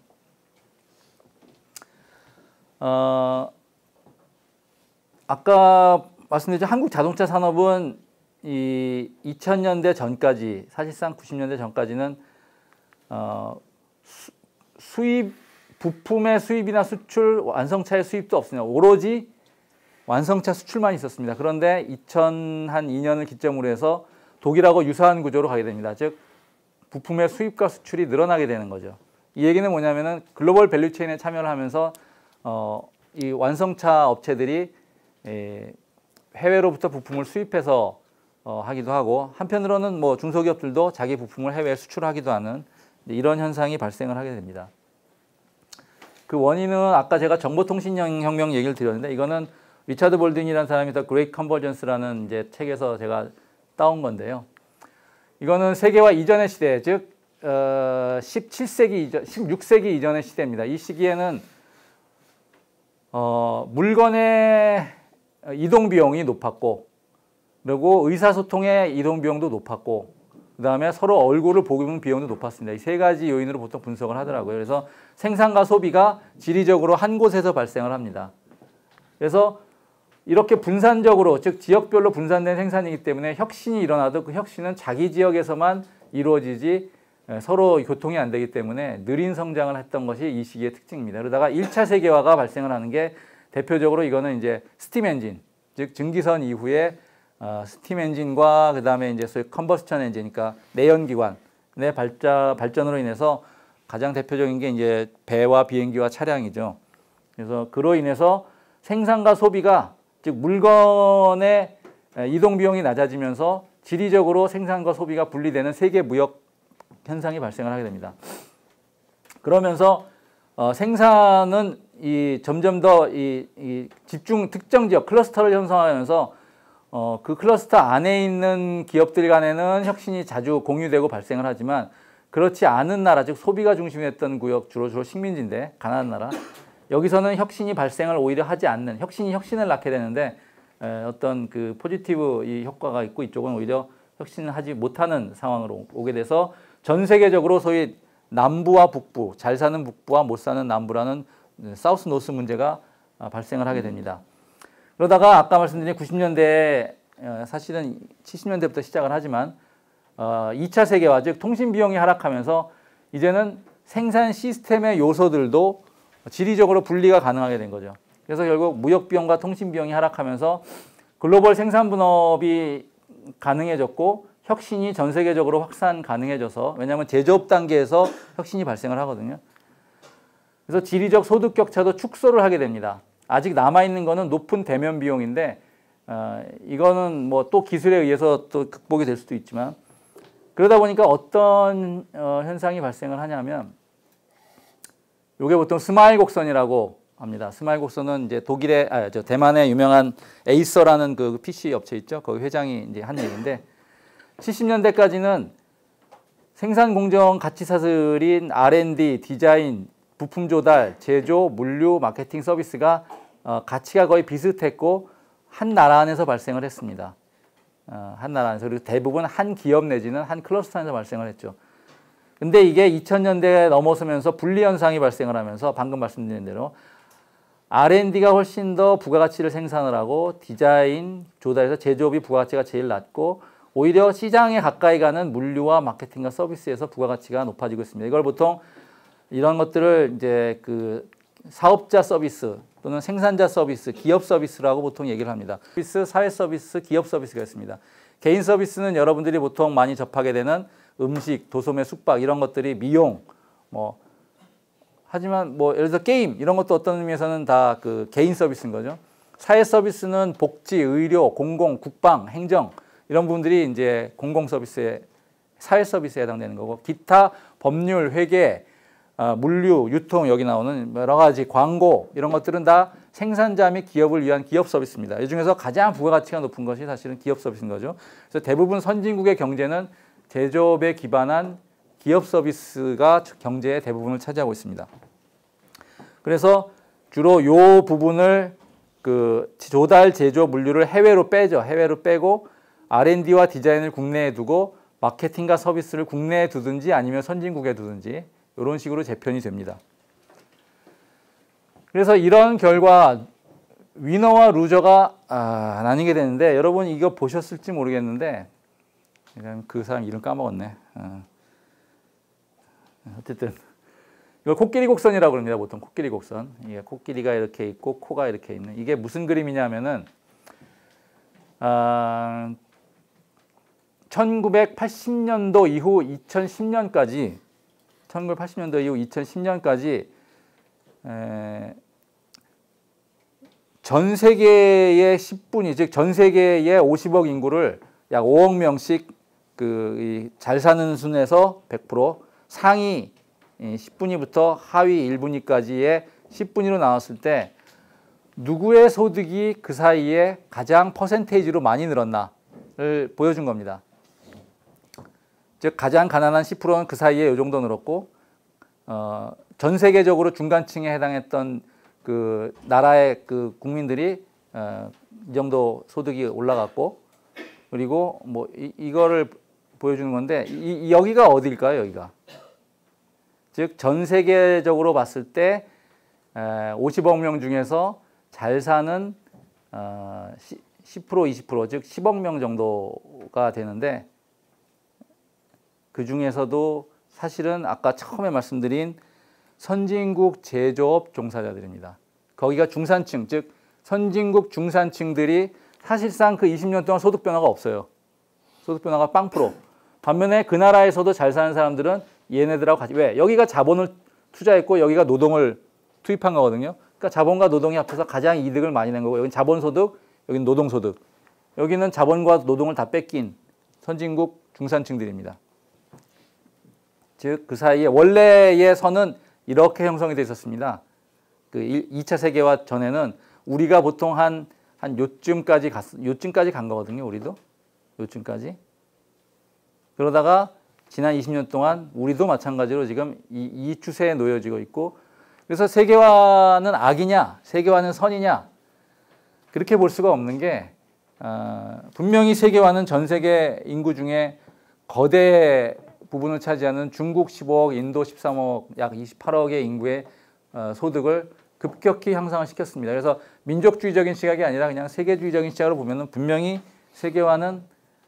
아까 말씀드렸죠. 한국 자동차 산업은 이 2000년대 전까지 사실상 90년대 전까지는 수입 부품의 수입이나 수출 완성차의 수입도 없습니다. 오로지 완성차 수출만 있었습니다. 그런데 2002년을 기점으로 해서 독일하고 유사한 구조로 가게 됩니다. 즉 부품의 수입과 수출이 늘어나게 되는 거죠. 이 얘기는 뭐냐면은 글로벌 밸류체인에 참여를 하면서 이 완성차 업체들이 해외로부터 부품을 수입해서 하기도 하고, 한편으로는 뭐 중소기업들도 자기 부품을 해외에 수출하기도 하는 이런 현상이 발생을 하게 됩니다. 그 원인은 아까 제가 정보통신혁명 얘기를 드렸는데, 이거는 리차드 볼든이라는 사람이 더 그레이트 컨버전스라는 이제 책에서 제가 따온 건데요. 이거는 세계화 이전의 시대, 즉 17세기 이전, 16세기 이전의 시대입니다. 이 시기에는 물건의 이동 비용이 높았고, 그리고 의사소통의 이동 비용도 높았고, 그 다음에 서로 얼굴을 보는 비용도 높았습니다. 이 세 가지 요인으로 보통 분석을 하더라고요. 그래서 생산과 소비가 지리적으로 한 곳에서 발생을 합니다. 그래서 이렇게 분산적으로, 즉 지역별로 분산된 생산이기 때문에 혁신이 일어나도 그 혁신은 자기 지역에서만 이루어지지 서로 교통이 안 되기 때문에 느린 성장을 했던 것이 이 시기의 특징입니다. 그러다가 1차 세계화가 발생을 하는 게 대표적으로 이거는 이제 스팀 엔진, 즉 증기선 이후에 스팀 엔진과 그 다음에 이제 소위 컨버스천 엔진, 그러니까 내연기관의 발전으로 인해서 가장 대표적인 게 이제 배와 비행기와 차량이죠. 그래서 그로 인해서 생산과 소비가, 즉 물건의 이동 비용이 낮아지면서 지리적으로 생산과 소비가 분리되는 세계 무역 현상이 발생을 하게 됩니다. 그러면서 생산은 점점 더 집중 특정 지역 클러스터를 형성하면서 그 클러스터 안에 있는 기업들 간에는 혁신이 자주 공유되고 발생을 하지만, 그렇지 않은 나라, 즉 소비가 중심이었던 구역, 주로 식민지인데 가난한 나라, 여기서는 혁신이 발생을 오히려 하지 않는, 혁신을 낳게 되는데 어떤 그 포지티브 이 효과가 있고, 이쪽은 오히려 혁신을 하지 못하는 상황으로 오게 돼서 전 세계적으로 소위 남부와 북부, 잘 사는 북부와 못 사는 남부라는 사우스 노스 문제가 발생을 하게 됩니다. 그러다가 아까 말씀드린 90년대에 사실은 70년대부터 시작을 하지만 2차 세계화, 즉 통신 비용이 하락하면서 이제는 생산 시스템의 요소들도 지리적으로 분리가 가능하게 된 거죠. 그래서 결국 무역 비용과 통신 비용이 하락하면서 글로벌 생산 분업이 가능해졌고, 혁신이 전 세계적으로 확산 가능해져서, 왜냐하면 제조업 단계에서 혁신이 발생을 하거든요. 그래서 지리적 소득 격차도 축소를 하게 됩니다. 아직 남아있는 거는 높은 대면 비용인데 이거는 뭐 또 기술에 의해서 또 극복이 될 수도 있지만, 그러다 보니까 어떤 현상이 발생을 하냐면, 요게 보통 스마일 곡선이라고 합니다. 스마일 곡선은 이제 대만의 유명한 에이서라는 그 PC 업체 있죠. 거기 회장이 이제 한 얘기인데, 70년대까지는 생산 공정 가치 사슬인 R&D, 디자인, 부품 조달, 제조, 물류, 마케팅 서비스가 가치가 거의 비슷했고 한 나라 안에서 발생을 했습니다. 한 나라 안에서. 그리고 대부분 한 기업 내지는 한 클러스터 안에서 발생을 했죠. 근데 이게 2000년대에 넘어서면서 분리 현상이 발생을 하면서 방금 말씀드린 대로 R&D가 훨씬 더 부가가치를 생산을 하고, 디자인, 조달에서 제조업이 부가가치가 제일 낮고, 오히려 시장에 가까이 가는 물류와 마케팅과 서비스에서 부가가치가 높아지고 있습니다. 이걸 보통 이런 것들을 이제 그 사업자 서비스 또는 생산자 서비스, 기업 서비스라고 보통 얘기를 합니다. 서비스, 사회 서비스, 기업 서비스가 있습니다. 개인 서비스는 여러분들이 보통 많이 접하게 되는 음식, 도소매, 숙박 이런 것들이, 미용, 뭐 하지만 뭐 예를 들어 게임 이런 것도 어떤 의미에서는 다 그 개인 서비스인 거죠. 사회 서비스는 복지, 의료, 공공, 국방, 행정 이런 부분들이 이제 공공 서비스에, 사회 서비스에 해당되는 거고, 기타 법률, 회계, 물류, 유통, 여기 나오는 여러 가지 광고 이런 것들은 다 생산자 및 기업을 위한 기업 서비스입니다. 이 중에서 가장 부가가치가 높은 것이 사실은 기업 서비스인 거죠. 그래서 대부분 선진국의 경제는 제조업에 기반한 기업 서비스가 경제의 대부분을 차지하고 있습니다. 그래서 주로 이 부분을 그 조달, 제조, 물류를 해외로 빼죠. 해외로 빼고 R&D와 디자인을 국내에 두고 마케팅과 서비스를 국내에 두든지 아니면 선진국에 두든지 이런 식으로 재편이 됩니다. 그래서 이런 결과 위너와 루저가 나뉘게 되는데, 여러분 이거 보셨을지 모르겠는데 그 사람 이름 까먹었네. 어쨌든 이걸 코끼리 곡선이라고 그럽니다. 보통 코끼리 곡선. 이게 코끼리가 이렇게 있고 코가 이렇게 있는. 이게 무슨 그림이냐면은 1980년도 이후 2010년까지 1980년도 이후 2010년까지 전 세계의 10분위, 즉 전 세계의 50억 인구를 약 5억 명씩 잘 사는 순에서 100% 상위 10분위부터 하위 1분위까지의 10분위로 나왔을 때 누구의 소득이 그 사이에 가장 퍼센테이지로 많이 늘었나를 보여준 겁니다. 즉 가장 가난한 10%는 그 사이에 이 정도 늘었고 전 세계적으로 중간층에 해당했던 그 나라의 그 국민들이 이 정도 소득이 올라갔고 그리고 뭐 이거를 보여주는 건데 여기가 어디일까요? 여기가 즉 전 세계적으로 봤을 때 50억 명 중에서 잘 사는 10% 20% 즉 10억 명 정도가 되는데 그 중에서도 사실은 아까 처음에 말씀드린 선진국 제조업 종사자들입니다. 거기가 중산층, 즉 선진국 중산층들이 사실상 그 20년 동안 소득 변화가 없어요. 소득 변화가 0%. 반면에 그 나라에서도 잘 사는 사람들은 얘네들하고 같이 왜? 여기가 자본을 투자했고 여기가 노동을 투입한 거거든요. 그러니까 자본과 노동이 합쳐서 가장 이득을 많이 낸 거고 여기는 자본소득, 여기는 노동소득. 여기는 자본과 노동을 다 뺏긴 선진국 중산층들입니다. 즉 그 사이에 원래의 선은 이렇게 형성이 되어 있었습니다. 그 2차 세계화 전에는 우리가 보통 한 요쯤까지 간 거거든요. 우리도 요쯤까지. 그러다가 지난 20년 동안 우리도 마찬가지로 지금 이 추세에 놓여지고 있고 그래서 세계화는 악이냐 세계화는 선이냐 그렇게 볼 수가 없는 게 분명히 세계화는 전 세계 인구 중에 거대 부분을 차지하는 중국 15억, 인도 13억, 약 28억의 인구의 소득을 급격히 향상을 시켰습니다. 그래서 민족주의적인 시각이 아니라 그냥 세계주의적인 시각으로 보면은 분명히 세계화는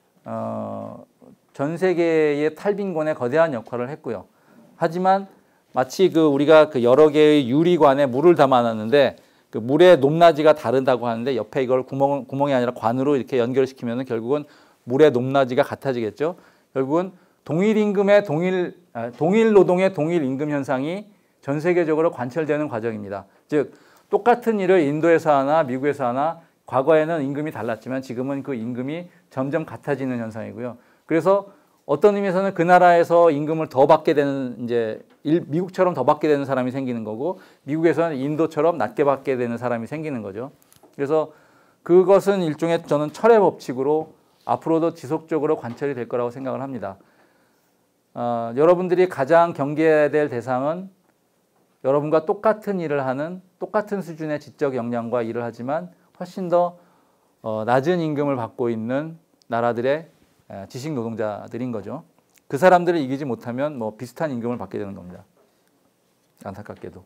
전 세계의 탈빈곤에 거대한 역할을 했고요. 하지만 마치 우리가 여러 개의 유리관에 물을 담아놨는데 그 물의 높낮이가 다르다고 하는데 옆에 이걸 구멍이 아니라 관으로 이렇게 연결시키면은 결국은 물의 높낮이가 같아지겠죠. 결국은 동일 임금의 동일 노동의 동일 임금 현상이 전 세계적으로 관철되는 과정입니다. 즉 똑같은 일을 인도에서 하나 미국에서 하나 과거에는 임금이 달랐지만 지금은 그 임금이 점점 같아지는 현상이고요. 그래서 어떤 의미에서는 그 나라에서 임금을 더 받게 되는 미국처럼 더 받게 되는 사람이 생기는 거고 미국에서는 인도처럼 낮게 받게 되는 사람이 생기는 거죠. 그래서 그것은 일종의 저는 철의 법칙으로 앞으로도 지속적으로 관철이 될 거라고 생각을 합니다. 여러분들이 가장 경계해야 될 대상은 여러분과 똑같은 일을 하는 똑같은 수준의 지적 역량과 일을 하지만 훨씬 더 낮은 임금을 받고 있는 나라들의 지식 노동자들인 거죠. 그 사람들을 이기지 못하면 뭐 비슷한 임금을 받게 되는 겁니다. 안타깝게도.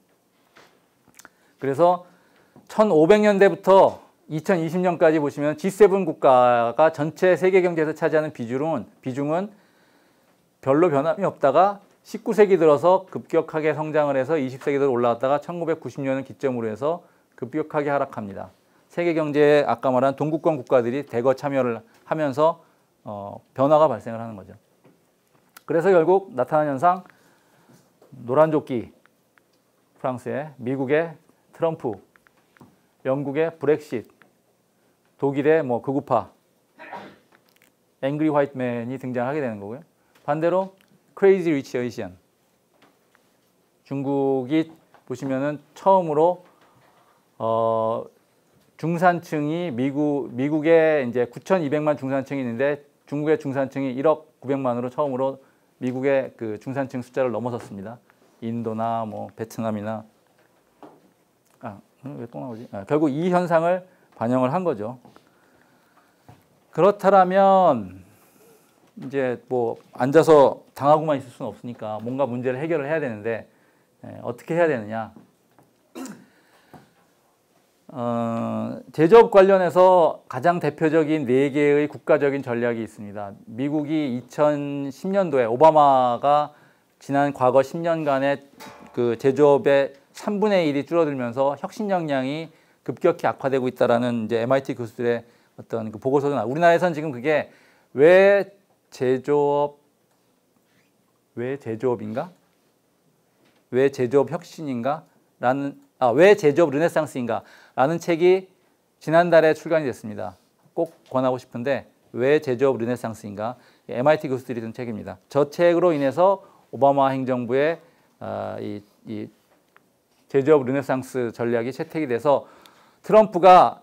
그래서 1500년대부터 2020년까지 보시면 G7 국가가 전체 세계 경제에서 차지하는 비중은 별로 변함이 없다가 19세기 들어서 급격하게 성장을 해서 20세기 들어 올라왔다가 1990년을 기점으로 해서 급격하게 하락합니다. 세계 경제에 아까 말한 동구권 국가들이 대거 참여를 하면서 변화가 발생을 하는 거죠. 그래서 결국 나타난 현상, 노란조끼, 프랑스의, 미국의 트럼프, 영국의 브렉시트, 독일의 극우파, 앵그리 화이트맨이 등장하게 되는 거고요. 반대로 크레이지 리치 에이시안, 중국이 보시면은 처음으로 중산층이 미국에 이제 9,200만 중산층이 있는데 중국의 중산층이 1억 900만으로 처음으로 미국의 그 중산층 숫자를 넘어섰습니다. 인도나 베트남이나 왜 또 나오지? 결국 이 현상을 반영을 한 거죠. 그렇다면 이제 앉아서 당하고만 있을 수는 없으니까 뭔가 문제를 해결을 해야 되는데 어떻게 해야 되느냐? 제조업 관련해서 가장 대표적인 4개의 국가적인 전략이 있습니다. 미국이 2010년도에 오바마가 지난 과거 10년간의 그 제조업의 3분의 1이 줄어들면서 혁신 역량이 급격히 악화되고 있다라는 이제 MIT 교수들의 어떤 그 보고서도 나. 우리나라에서는 지금 그게 왜 제조업인가? 왜 제조업 혁신인가? 왜 제조업 르네상스인가? 라는 책이 지난달에 출간이 됐습니다. 꼭 권하고 싶은데 왜 제조업 르네상스인가? MIT 교수들이 쓴 책입니다. 저 책으로 인해서 오바마 행정부의 이 제조업 르네상스 전략이 채택이 돼서 트럼프가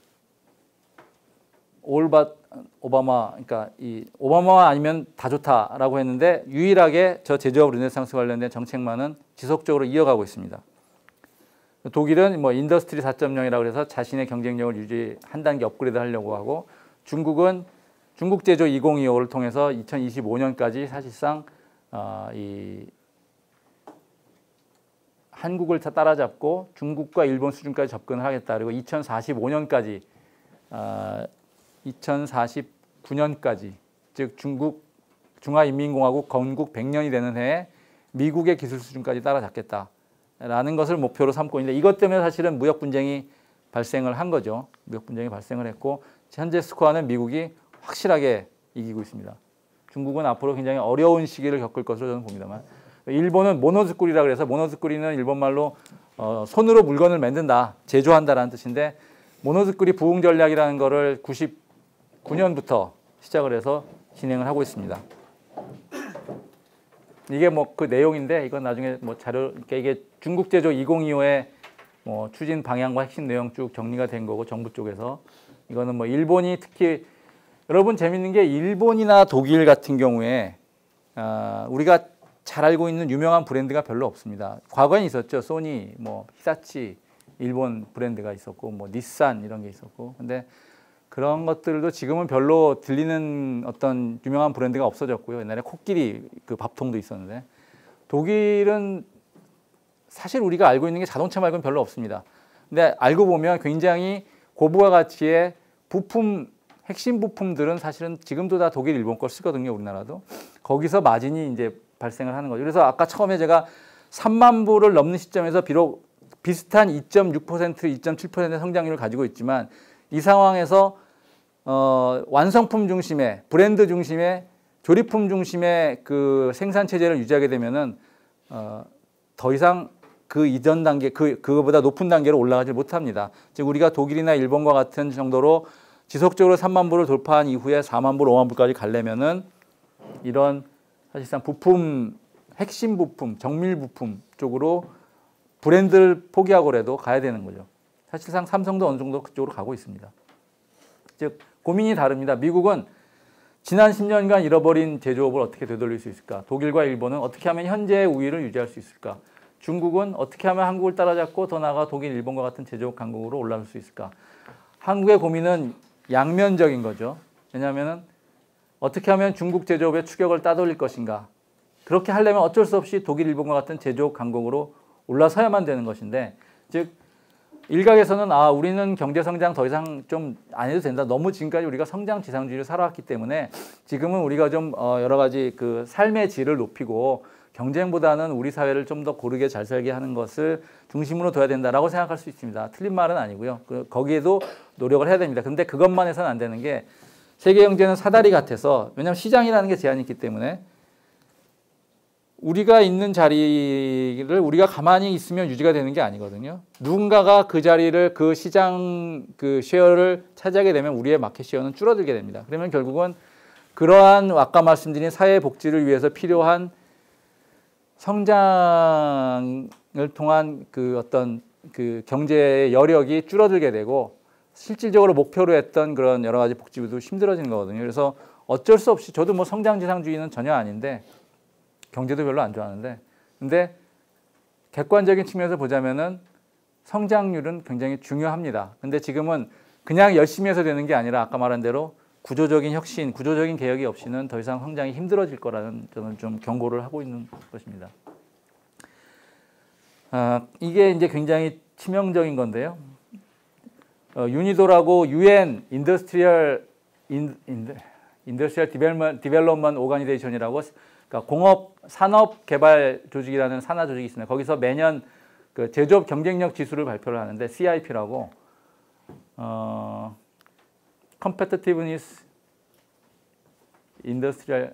오바마, 그러니까 이 오바마 아니면 다 좋다라고 했는데 유일하게 저 제조업 르네상스 관련된 정책만은 지속적으로 이어가고 있습니다. 독일은 뭐 인더스트리 4.0이라고 해서 자신의 경쟁력을 유지 한 단계 업그레이드 하려고 하고, 중국은 중국 제조 2025를 통해서 2025년까지 사실상 이 한국을 따라잡고 중국과 일본 수준까지 접근을 하겠다. 그리고 2045년까지 2049년까지 즉 중화인민공화국 건국 100년이 되는 해에 미국의 기술 수준까지 따라잡겠다라는 것을 목표로 삼고 있는데, 이것 때문에 사실은 무역 분쟁이 발생을 한 거죠. 무역 분쟁이 발생을 했고 현재 스코어는 미국이 확실하게 이기고 있습니다. 중국은 앞으로 굉장히 어려운 시기를 겪을 것으로 저는 봅니다만, 일본은 모노즈쿠리라 그래서, 모노즈쿠리는 일본말로 손으로 물건을 만든다, 제조한다라는 뜻인데, 모노즈쿠리 부흥 전략이라는 거를 99년부터 시작을 해서 진행을 하고 있습니다. 이게 뭐 그 내용인데, 이건 나중에 뭐 자료, 그러니까 이게 중국 제조 2025의 뭐 추진 방향과 핵심 내용 쭉 정리가 된 거고, 정부 쪽에서. 이거는 뭐 일본이 특히, 여러분 재밌는 게 일본이나 독일 같은 경우에 우리가 잘 알고 있는 유명한 브랜드가 별로 없습니다. 과거엔 있었죠. 소니, 뭐 히타치, 일본 브랜드가 있었고, 뭐 닛산 이런 게 있었고. 근데 그런 것들도 지금은 별로 들리는 어떤 유명한 브랜드가 없어졌고요. 옛날에 코끼리 그 밥통도 있었는데, 독일은 사실 우리가 알고 있는 게 자동차 말고는 별로 없습니다. 근데 알고 보면 굉장히 고부가 가치의 부품, 핵심 부품들은 사실은 지금도 다 독일, 일본 걸 쓰거든요. 우리나라도. 거기서 마진이 이제 발생을 하는 거죠. 그래서 아까 처음에 제가 3만 부를 넘는 시점에서 비록 비슷한 2.6%, 2.7%의 성장률을 가지고 있지만, 이 상황에서 완성품 중심의, 브랜드 중심의, 조립품 중심의 그 생산 체제를 유지하게 되면은 더 이상 그 이전 단계, 그거보다 높은 단계로 올라가지 못합니다. 즉 우리가 독일이나 일본과 같은 정도로 지속적으로 3만 부를 돌파한 이후에 4만 부, 5만 부까지 가려면은 이런 사실상 부품, 핵심 부품, 정밀 부품 쪽으로 브랜드를 포기하고라도 가야 되는 거죠. 사실상 삼성도 어느 정도 그쪽으로 가고 있습니다. 즉 고민이 다릅니다. 미국은 지난 10년간 잃어버린 제조업을 어떻게 되돌릴 수 있을까? 독일과 일본은 어떻게 하면 현재의 우위를 유지할 수 있을까? 중국은 어떻게 하면 한국을 따라잡고 더 나아가 독일, 일본과 같은 제조업 강국으로 올라갈 수 있을까? 한국의 고민은 양면적인 거죠. 왜냐하면 어떻게 하면 중국 제조업의 추격을 따돌릴 것인가? 그렇게 하려면 어쩔 수 없이 독일, 일본과 같은 제조업 강국으로 올라서야만 되는 것인데, 즉 일각에서는 우리는 경제 성장 더 이상 좀 안 해도 된다. 너무 지금까지 우리가 성장 지상주의를 살아왔기 때문에 지금은 우리가 좀 여러 가지 그 삶의 질을 높이고 경쟁보다는 우리 사회를 좀 더 고르게 잘 살게 하는 것을 중심으로 둬야 된다라고 생각할 수 있습니다. 틀린 말은 아니고요. 거기에도 노력을 해야 됩니다. 근데 그것만 해서는 안 되는 게, 세계 경제는 사다리 같아서, 왜냐하면 시장이라는 게 제한이 있기 때문에 우리가 있는 자리를 우리가 가만히 있으면 유지가 되는 게 아니거든요. 누군가가 그 자리를, 그 시장 그 쉐어를 차지하게 되면 우리의 마켓 쉐어는 줄어들게 됩니다. 그러면 결국은 그러한 아까 말씀드린 사회 복지를 위해서 필요한 성장을 통한 그 어떤 그 경제의 여력이 줄어들게 되고, 실질적으로 목표로 했던 그런 여러 가지 복지도 힘들어지는 거거든요. 그래서 어쩔 수 없이, 저도 뭐 성장지상주의는 전혀 아닌데, 경제도 별로 안 좋아하는데, 근데 객관적인 측면에서 보자면은 성장률은 굉장히 중요합니다. 근데 지금은 그냥 열심히 해서 되는 게 아니라 아까 말한 대로 구조적인 혁신, 구조적인 개혁이 없이는 더 이상 성장이 힘들어질 거라는 저는 좀 경고를 하고 있는 것입니다. 이게 이제 굉장히 치명적인 건데요. 유니도라고 UN 인더스트리얼 인더스트리얼 디벨롭먼트 오가니제이션이라고, 그러니까 공업 산업 개발 조직이라는 산하 조직이 있습니다. 거기서 매년 그 제조업 경쟁력 지수를 발표를 하는데 CIP라고 Competitiveness Industrial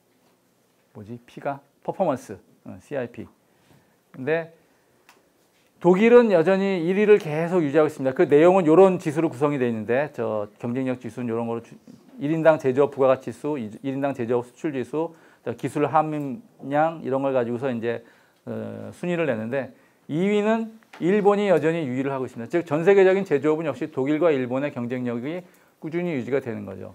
P가 퍼포먼스 CIP. 근데 독일은 여전히 1위를 계속 유지하고 있습니다. 그 내용은 이런 지수로 구성이 되어 있는데, 저 경쟁력 지수는 이런 거로 1인당 제조업 부가가치 지수, 1인당 제조업 수출 지수, 기술 함량 이런 걸 가지고서 이제 순위를 내는데 2위는 일본이 여전히 유의를 하고 있습니다. 즉 전 세계적인 제조업은 역시 독일과 일본의 경쟁력이 꾸준히 유지가 되는 거죠.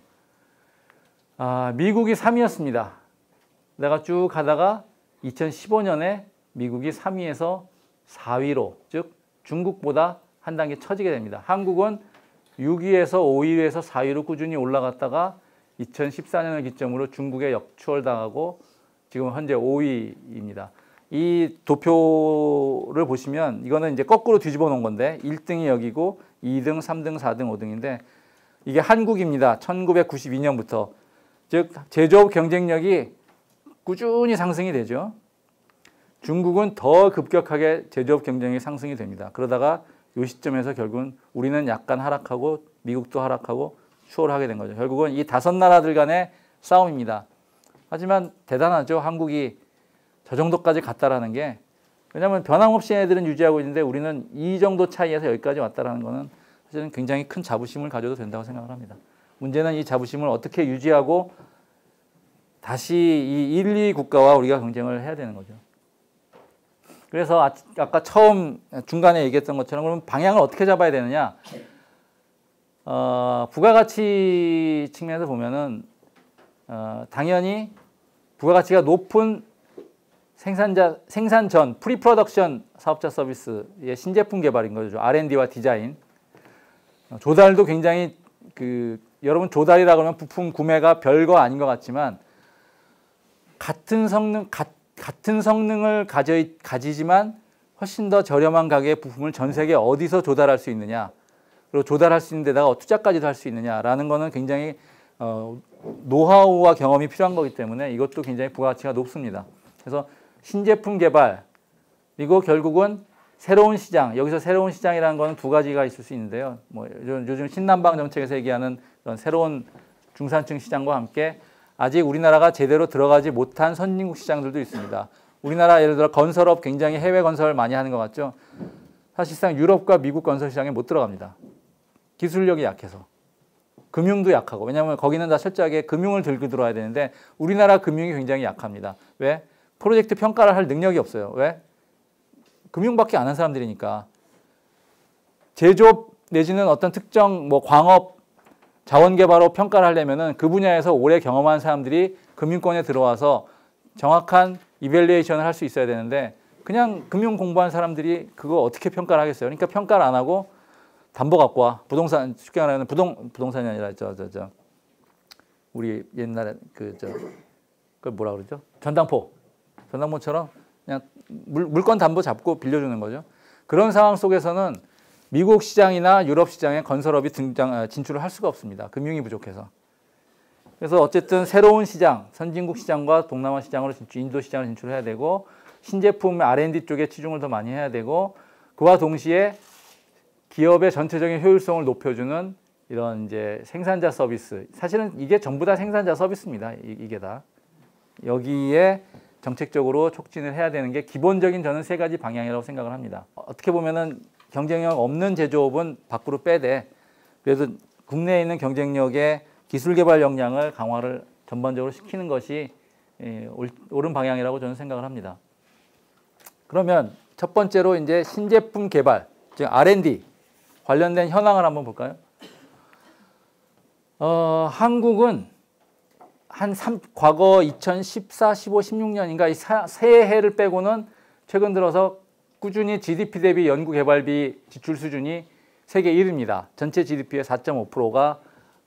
미국이 3위였습니다. 내가 쭉 가다가 2015년에 미국이 3위에서 4위로, 즉 중국보다 한 단계 처지게 됩니다. 한국은 6위에서 5위에서 4위로 꾸준히 올라갔다가 2014년을 기점으로 중국에 역추월당하고 지금 현재 5위입니다. 이 도표를 보시면 이거는 이제 거꾸로 뒤집어 놓은 건데 1등이 여기고 2등, 3등, 4등, 5등인데 이게 한국입니다. 1992년부터. 즉 제조업 경쟁력이 꾸준히 상승이 되죠. 중국은 더 급격하게 제조업 경쟁이 상승이 됩니다. 그러다가 이 시점에서 결국은 우리는 약간 하락하고 미국도 하락하고 추월하게 된 거죠. 결국은 이 5나라들 간의 싸움입니다. 하지만 대단하죠. 한국이 저 정도까지 갔다라는 게. 왜냐하면 변함없이 애들은 유지하고 있는데 우리는 이 정도 차이에서 여기까지 왔다라는 거는 사실은 굉장히 큰 자부심을 가져도 된다고 생각을 합니다. 문제는 이 자부심을 어떻게 유지하고 다시 이 1, 2 국가와 우리가 경쟁을 해야 되는 거죠. 그래서 아까 처음 중간에 얘기했던 것처럼 그럼 방향을 어떻게 잡아야 되느냐. 부가가치 측면에서 보면은 당연히 부가가치가 높은 생산 전 프리프로덕션 사업자 서비스의 신제품 개발인 거죠. R&D와 디자인. 조달도 굉장히 여러분 조달이라 그러면 부품 구매가 별거 아닌 것 같지만 같은 성능을 가지지만 훨씬 더 저렴한 가격의 부품을 전 세계 어디서 조달할 수 있느냐, 그리고 조달할 수 있는 데다가 투자까지도 할 수 있느냐라는 거는 굉장히 노하우와 경험이 필요한 거기 때문에 이것도 굉장히 부가가치가 높습니다. 그래서 신제품 개발, 그리고 결국은 새로운 시장, 여기서 새로운 시장이라는 거는 두 가지가 있을 수 있는데요. 뭐 요즘 신남방 정책에서 얘기하는 그런 새로운 중산층 시장과 함께 아직 우리나라가 제대로 들어가지 못한 선진국 시장들도 있습니다. 우리나라 예를 들어 건설업 굉장히 해외 건설 많이 하는 것 같죠. 사실상 유럽과 미국 건설 시장에 못 들어갑니다. 기술력이 약해서. 금융도 약하고. 왜냐하면 거기는 다 철저하게 금융을 들고 들어와야 되는데 우리나라 금융이 굉장히 약합니다. 왜? 프로젝트 평가를 할 능력이 없어요. 왜? 금융밖에 안 한 사람들이니까. 제조업 내지는 어떤 특정 광업, 자원개발업 평가를 하려면은 그 분야에서 오래 경험한 사람들이 금융권에 들어와서 정확한 이밸리에이션을 할 수 있어야 되는데 그냥 금융 공부한 사람들이 그거 어떻게 평가를 하겠어요? 그러니까 평가를 안 하고 담보 갖고 와. 부동산, 쉽게 말하면 부동산이 아니라 우리 옛날에 그걸 뭐라 그러죠? 전당포처럼 그냥 물건 담보 잡고 빌려주는 거죠. 그런 상황 속에서는 미국 시장이나 유럽 시장에 건설업이 진출을 할 수가 없습니다. 금융이 부족해서. 그래서 어쨌든 새로운 시장, 선진국 시장과 동남아 시장으로 인도 시장을 진출해야 되고 신제품 R&D 쪽에 치중을 더 많이 해야 되고 그와 동시에 기업의 전체적인 효율성을 높여주는 이런 이제 생산자 서비스. 사실은 이게 전부 다 생산자 서비스입니다. 이게 다. 여기에 정책적으로 촉진을 해야 되는 게 기본적인 저는 세 가지 방향이라고 생각을 합니다. 어떻게 보면은 경쟁력 없는 제조업은 밖으로 빼되 그래도 국내에 있는 경쟁력의 기술 개발 역량을 강화를 전반적으로 시키는 것이 옳은 방향이라고 저는 생각을 합니다. 그러면 첫 번째로 이제 신제품 개발, 즉 R&D 관련된 현황을 한번 볼까요? 한국은 과거 2014, 15, 16년인가 이 세 해를 빼고는 최근 들어서 꾸준히 GDP 대비 연구개발비 지출 수준이 세계 1위입니다. 전체 GDP의 4.5%가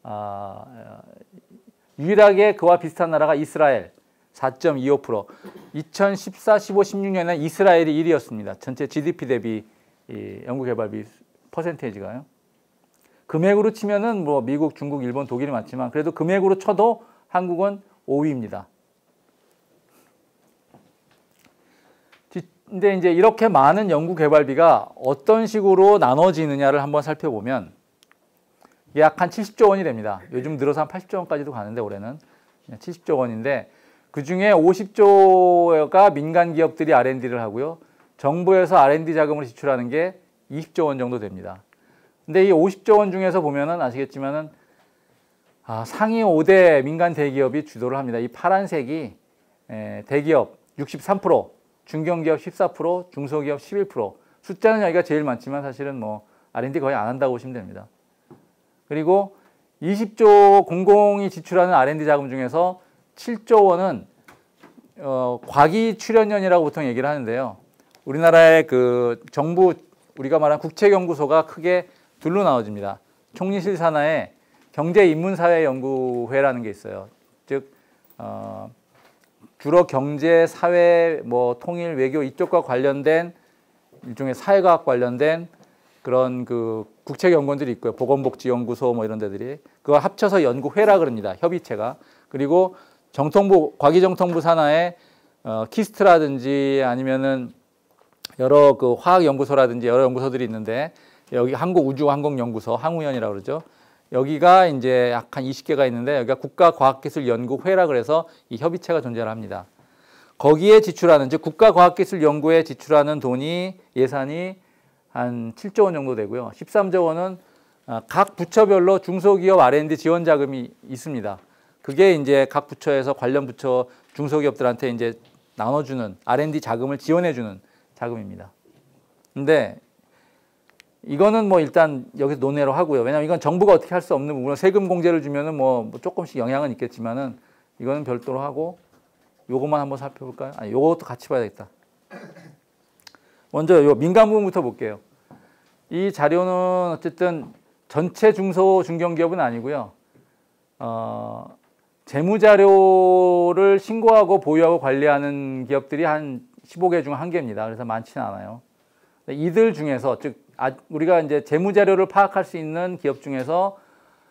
유일하게 그와 비슷한 나라가 이스라엘 4.25%. 2014, 15, 16년에 이스라엘이 1위였습니다. 전체 GDP 대비 연구개발비 퍼센테이지가요. 금액으로 치면은 뭐 미국, 중국, 일본, 독일이 많지만 그래도 금액으로 쳐도 한국은 5위입니다. 근데 이제 이렇게 많은 연구 개발비가 어떤 식으로 나눠지느냐를 한번 살펴보면 약 한 70조 원이 됩니다. 요즘 들어서 한 80조 원까지도 가는데 올해는 70조 원인데 그중에 50조가 민간 기업들이 R&D를 하고요. 정부에서 R&D 자금을 지출하는 게 20조 원 정도 됩니다. 근데 이 50조 원 중에서 보면은 아시겠지만은 상위 5대 민간 대기업이 주도를 합니다. 이 파란색이 대기업 63%, 중견기업 14%, 중소기업 11%. 숫자는 여기가 제일 많지만 사실은 뭐 R&D 거의 안 한다고 보시면 됩니다. 그리고 20조 공공이 지출하는 R&D 자금 중에서 7조 원은 과기 출연연이라고 보통 얘기를 하는데요. 우리나라의 그 정부 우리가 말하는 국책연구소가 크게 둘로 나눠집니다. 총리실 산하에 경제인문사회연구회라는 게 있어요. 즉 주로 경제, 사회, 뭐 통일, 외교 이쪽과 관련된 일종의 사회과학 관련된 그런 그 국책연구원들이 있고요. 보건복지연구소 뭐 이런 데들이 그걸 합쳐서 연구회라 그럽니다. 협의체가. 그리고 정통부, 과기정통부 산하에 키스트라든지 아니면은 여러 그 화학연구소라든지 여러 연구소들이 있는데 여기 한국우주항공연구소, 항우연이라고 그러죠. 여기가 이제 약 한 20개가 있는데 여기가 국가과학기술연구회라 그래서 이 협의체가 존재를 합니다. 거기에 지출하는, 즉 국가과학기술연구에 지출하는 돈이 예산이 한 7조 원 정도 되고요. 13조 원은 각 부처별로 중소기업 R&D 지원 자금이 있습니다. 그게 이제 각 부처에서 관련 부처 중소기업들한테 이제 나눠주는 R&D 자금을 지원해주는 자금입니다. 근데 이거는 뭐 일단 여기서 논외로 하고요. 왜냐하면 이건 정부가 어떻게 할 수 없는 부분은 세금 공제를 주면은 뭐 조금씩 영향은 있겠지만은 이거는 별도로 하고 요것만 한번 살펴볼까요? 아니, 요것도 같이 봐야 겠다. 먼저 요 민간 부분부터 볼게요. 이 자료는 어쨌든 전체 중소 중견기업은 아니고요. 재무자료를 신고하고 보유하고 관리하는 기업들이 한 15개 중 1개입니다. 그래서 많지는 않아요. 이들 중에서 즉 우리가 이제 재무자료를 파악할 수 있는 기업 중에서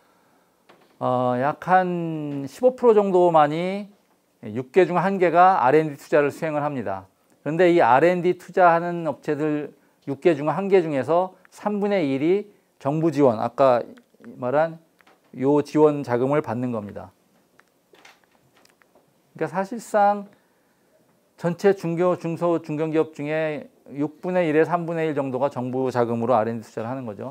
약 한 15% 정도만이 6개 중 1개가 R&D 투자를 수행을 합니다. 그런데 이 R&D 투자하는 업체들 6개 중 1개 중에서 3분의 1이 정부 지원, 아까 말한 요 지원 자금을 받는 겁니다. 그러니까 사실상 전체 중소, 중견기업 중에 6분의 1에 3분의 1 정도가 정부 자금으로 R&D 투자를 하는 거죠.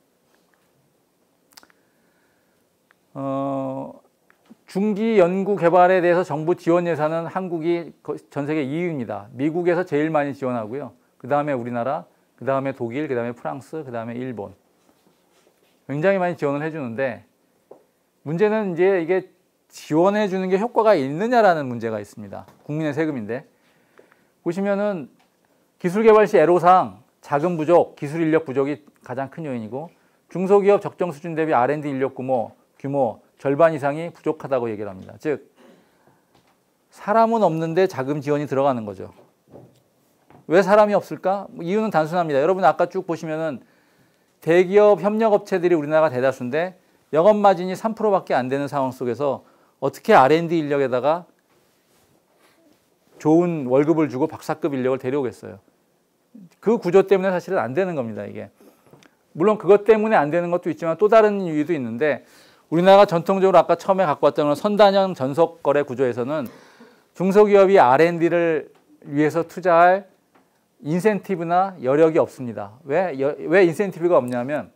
중기 연구 개발에 대해서 정부 지원 예산은 한국이 전 세계 2위입니다. 미국에서 제일 많이 지원하고요. 그 다음에 우리나라, 그 다음에 독일, 그 다음에 프랑스, 그 다음에 일본. 굉장히 많이 지원을 해주는데 문제는 이제 이게 지원해 주는 게 효과가 있느냐라는 문제가 있습니다. 국민의 세금인데. 보시면은 기술개발 시 애로사항, 자금 부족, 기술 인력 부족이 가장 큰 요인이고 중소기업 적정 수준 대비 R&D 인력 규모 절반 이상이 부족하다고 얘기를 합니다. 즉 사람은 없는데 자금 지원이 들어가는 거죠. 왜 사람이 없을까? 이유는 단순합니다. 여러분 아까 쭉 보시면은 대기업 협력업체들이 우리나라가 대다수인데 영업 마진이 3%밖에 안 되는 상황 속에서 어떻게 R&D 인력에다가 좋은 월급을 주고 박사급 인력을 데려오겠어요. 그 구조 때문에 사실은 안 되는 겁니다. 이게 물론 그것 때문에 안 되는 것도 있지만 또 다른 이유도 있는데 우리나라가 전통적으로 아까 처음에 갖고 왔던 선단형 전속거래 구조에서는 중소기업이 R&D를 위해서 투자할 인센티브나 여력이 없습니다. 왜 인센티브가 없냐면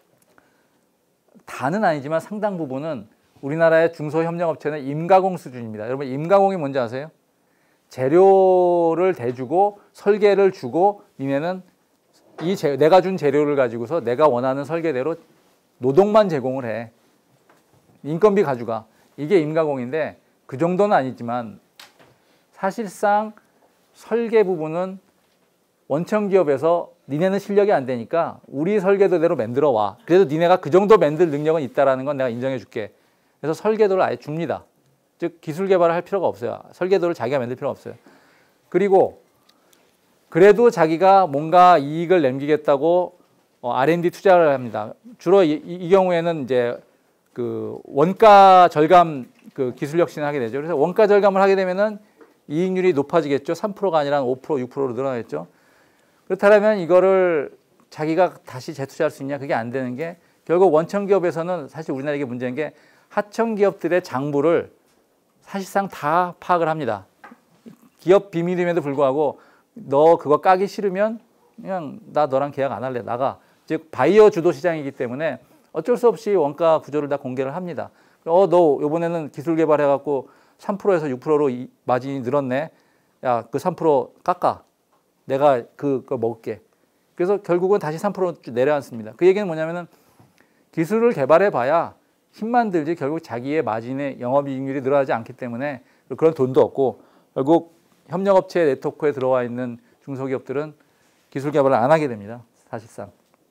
다는 아니지만 상당 부분은 우리나라의 중소협력업체는 임가공 수준입니다. 여러분 임가공이 뭔지 아세요? 재료를 대주고 설계를 주고 니네는 내가 준 재료를 가지고서 내가 원하는 설계대로 노동만 제공을 해. 인건비 가져가. 이게 임가공인데 그 정도는 아니지만 사실상 설계 부분은 원청기업에서 니네는 실력이 안 되니까 우리 설계도대로 만들어 와. 그래도 니네가 그 정도 만들 능력은 있다라는 건 내가 인정해 줄게. 그래서 설계도를 아예 줍니다. 즉 기술 개발을 할 필요가 없어요. 설계도를 자기가 만들 필요가 없어요. 그리고 그래도 자기가 뭔가 이익을 남기겠다고 R&D 투자를 합니다. 주로 이 경우에는 이제 그 원가 절감 그 기술 혁신을 하게 되죠. 그래서 원가 절감을 하게 되면은 이익률이 높아지겠죠. 3%가 아니라 5%, 6%로 늘어나겠죠. 그렇다면 이거를 자기가 다시 재투자할 수 있냐? 그게 안 되는 게 결국 원천 기업에서는 사실 우리나라 이게 문제인 게 하청 기업들의 장부를 사실상 다 파악을 합니다. 기업 비밀임에도 불구하고 너 그거 까기 싫으면 그냥 나 너랑 계약 안 할래. 나가. 즉 바이어 주도 시장이기 때문에 어쩔 수 없이 원가 구조를 다 공개를 합니다. 너 이번에는 기술 개발해갖고 3%에서 6%로 마진이 늘었네. 야, 그 3% 깎아. 내가 그거 먹을게. 그래서 결국은 다시 3% 내려앉습니다. 그 얘기는 뭐냐면은 기술을 개발해봐야 힘만 들지 결국 자기의 마진의 영업이익률이 늘어나지 않기 때문에 그런 돈도 없고 결국 협력업체 네트워크에 들어와 있는 중소기업들은 기술 개발을 안 하게 됩니다. 사실상.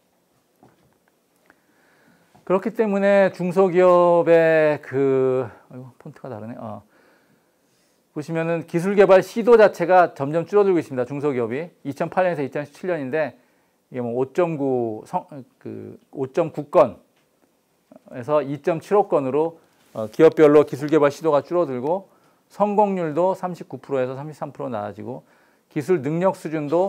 그렇기 때문에 중소기업의 폰트가 다르네. 보시면은 기술 개발 시도 자체가 점점 줄어들고 있습니다. 중소기업이 2008년에서 2017년인데 이게 뭐 5.9건에서 2.75건으로 기업별로 기술 개발 시도가 줄어들고 성공률도 39%에서 33% 낮아지고 기술 능력 수준도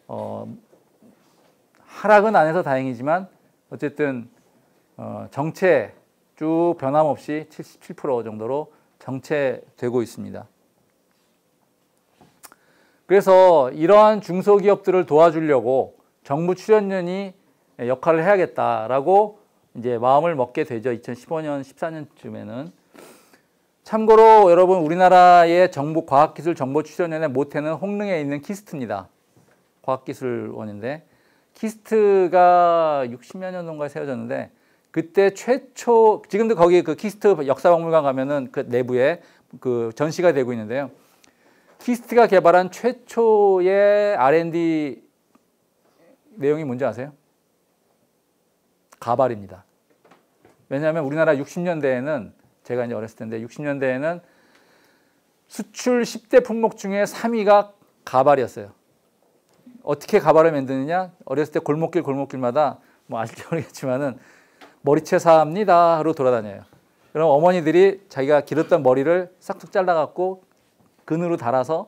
하락은 안 해서 다행이지만 어쨌든 정체 쭉 변함없이 77% 정도로 정체되고 있습니다. 그래서 이러한 중소기업들을 도와주려고 정부 출연연이 역할을 해야겠다라고 이제 마음을 먹게 되죠. 2015년, 14년쯤에는. 참고로 여러분 우리나라의 정부 과학기술정보출연연의 모태는 홍릉에 있는 키스트입니다. 과학기술원인데 키스트가 60여 년 동안 세워졌는데 그때 최초 지금도 거기 그 키스트 역사박물관 가면은 그 내부에 그 전시가 되고 있는데요. 키스트가 개발한 최초의 R&D 내용이 뭔지 아세요? 가발입니다. 왜냐하면 우리나라 60년대에는 제가 이제 어렸을 텐데 60년대에는 수출 10대 품목 중에 3위가 가발이었어요. 어떻게 가발을 만드느냐? 어렸을 때 골목길마다 뭐 아실지 모르겠지만은 머리채 삽니다로 돌아다녀요. 그럼 어머니들이 자기가 길었던 머리를 싹둑 잘라갖고 근으로 달아서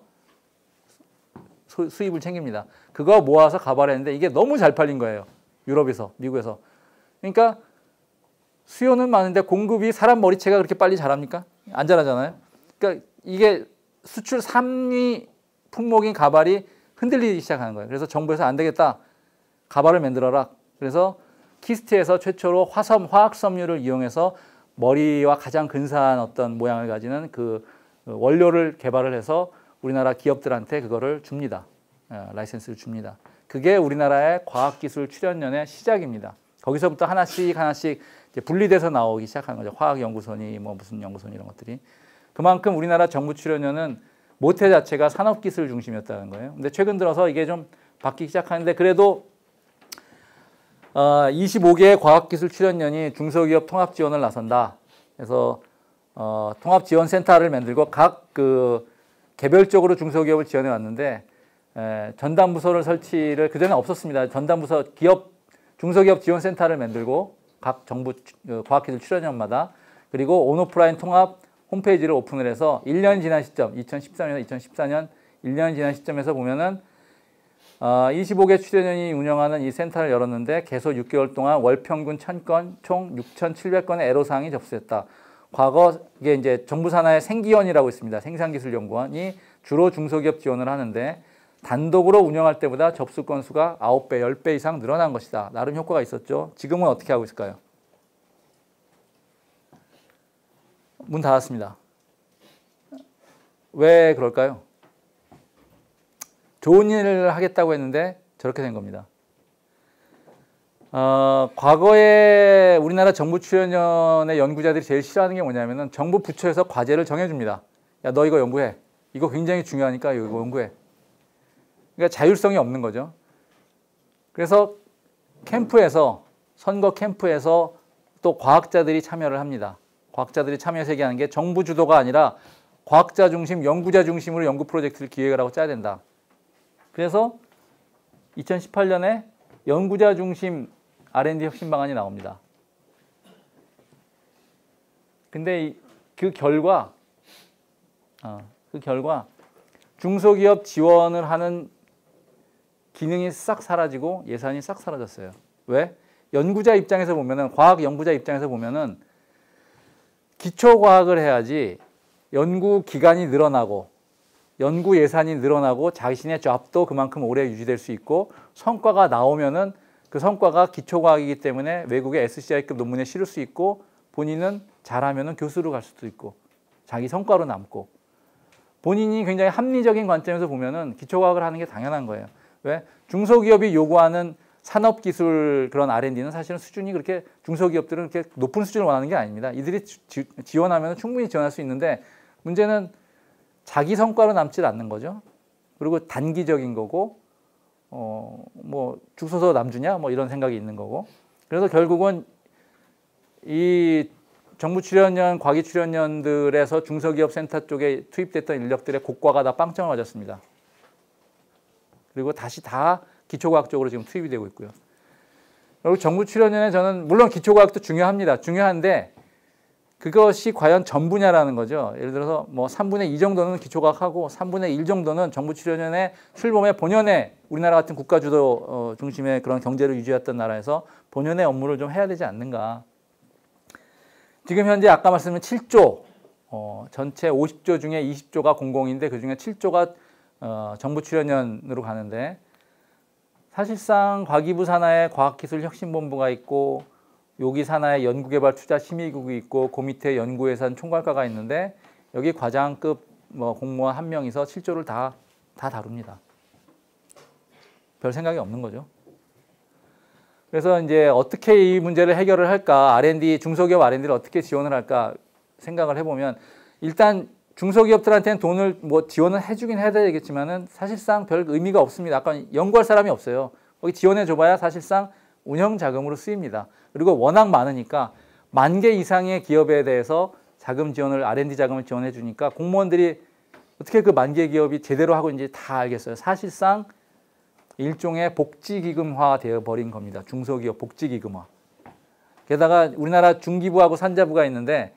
수입을 챙깁니다. 그거 모아서 가발했는데 이게 너무 잘 팔린 거예요. 유럽에서, 미국에서. 그러니까 수요는 많은데 공급이 사람 머리채가 그렇게 빨리 자랍니까? 안 자라잖아요. 그러니까 이게 수출 3위 품목인 가발이 흔들리기 시작하는 거예요. 그래서 정부에서 안 되겠다. 가발을 만들어라. 그래서 키스트에서 최초로 화학섬유를 이용해서 머리와 가장 근사한 어떤 모양을 가지는 그 원료를 개발을 해서 우리나라 기업들한테 그거를 줍니다. 라이센스를 줍니다. 그게 우리나라의 과학기술 출연연의 시작입니다. 거기서부터 하나씩 이제 분리돼서 나오기 시작한 거죠. 화학연구소니 뭐 무슨 연구소니 이런 것들이. 그만큼 우리나라 정부 출연연은 모태 자체가 산업기술 중심이었다는 거예요. 근데 최근 들어서 이게 좀 바뀌기 시작하는데 그래도 25개의 과학기술 출연연이 중소기업 통합 지원을 나선다. 그래서 통합 지원센터를 만들고 각 그 개별적으로 중소기업을 지원해 왔는데 전담부서를 설치를 그전에 없었습니다. 전담부서 중소기업 지원센터를 만들고 각 정부 과학기술 출연연마다 그리고 온오프라인 통합 홈페이지를 오픈을 해서 1년 지난 시점 2013년에서 2014년 1년 지난 시점에서 보면은 25개 출연연이 운영하는 이 센터를 열었는데 계속 6개월 동안 월 평균 1000건, 총 6,700건의 애로사항이 접수됐다. 과거 이게 이제 정부 산하의 생기원이라고 있습니다. 생산기술연구원이 주로 중소기업 지원을 하는데 단독으로 운영할 때보다 접수 건수가 9배, 10배 이상 늘어난 것이다. 나름 효과가 있었죠. 지금은 어떻게 하고 있을까요? 문 닫았습니다. 왜 그럴까요? 좋은 일을 하겠다고 했는데 저렇게 된 겁니다. 과거에 우리나라 정부 출연연의 연구자들이 제일 싫어하는 게 뭐냐면은 정부 부처에서 과제를 정해줍니다. 야, 너 이거 연구해. 이거 굉장히 중요하니까 이거 연구해. 그러니까 자율성이 없는 거죠. 그래서 캠프에서 선거 캠프에서 또 과학자들이 참여를 합니다. 과학자들이 참여해서 얘기하는 게 정부 주도가 아니라 과학자 중심, 연구자 중심으로 연구 프로젝트를 기획을 하고 짜야 된다. 그래서 2018년에 연구자 중심 R&D 혁신 방안이 나옵니다. 근데 그 결과 중소기업 지원을 하는 기능이 싹 사라지고 예산이 싹 사라졌어요. 왜? 연구자 입장에서 보면은, 과학 연구자 입장에서 보면은 기초과학을 해야지 연구 기간이 늘어나고 연구 예산이 늘어나고 자신의 잡도 그만큼 오래 유지될 수 있고 성과가 나오면은 그 성과가 기초과학이기 때문에 외국의 SCI급 논문에 실을 수 있고 본인은 잘하면은 교수로 갈 수도 있고 자기 성과로 남고 본인이 굉장히 합리적인 관점에서 보면은 기초과학을 하는 게 당연한 거예요. 왜? 중소기업이 요구하는 산업기술 그런 R&D는 사실은 수준이 그렇게 중소기업들은 그렇게 높은 수준을 원하는 게 아닙니다. 이들이 지원하면 충분히 지원할 수 있는데 문제는 자기 성과로 남지 않는 거죠. 그리고 단기적인 거고 뭐 죽 서서 남주냐 뭐 이런 생각이 있는 거고. 그래서 결국은 이 정부 출연연, 과기 출연연들에서 중소기업 센터 쪽에 투입됐던 인력들의 고과가 다 빵점을 맞았습니다. 그리고 다시 다 기초과학 쪽으로 지금 투입이 되고 있고요. 그리고 정부 출연연에 저는 물론 기초과학도 중요합니다. 중요한데 그것이 과연 전부냐라는 거죠. 예를 들어서 뭐 3분의 2 정도는 기초과학하고 3분의 1 정도는 정부 출연연의 출범의 본연의 우리나라 같은 국가주도 중심의 그런 경제를 유지했던 나라에서 본연의 업무를 좀 해야 되지 않는가. 지금 현재 아까 말씀드린 7조, 전체 50조 중에 20조가 공공인데 그중에 7조가 정부 출연연으로 가는데 사실상 과기부 산하에 과학기술혁신본부가 있고 여기 산하에 연구개발투자심의국이 있고 그 밑에 연구예산 총괄과가 있는데 여기 과장급 뭐 공무원 한 명이서 7조를 다 다룹니다. 별 생각이 없는 거죠. 그래서 이제 어떻게 이 문제를 해결을 할까, R&D, 중소기업 R&D를 어떻게 지원을 할까 생각을 해보면 일단 중소기업들한테는 돈을 뭐 지원을 해주긴 해야 되겠지만은 사실상 별 의미가 없습니다. 아까 연구할 사람이 없어요. 거기 지원해줘봐야 사실상 운영 자금으로 쓰입니다. 그리고 워낙 많으니까 10,000개 이상의 기업에 대해서 자금 지원을 R&D 자금을 지원해 주니까 공무원들이 어떻게 그 10,000개 기업이 제대로 하고 있는지 다 알겠어요. 사실상 일종의 복지기금화 되어 버린 겁니다. 중소기업 복지기금화. 게다가 우리나라 중기부하고 산자부가 있는데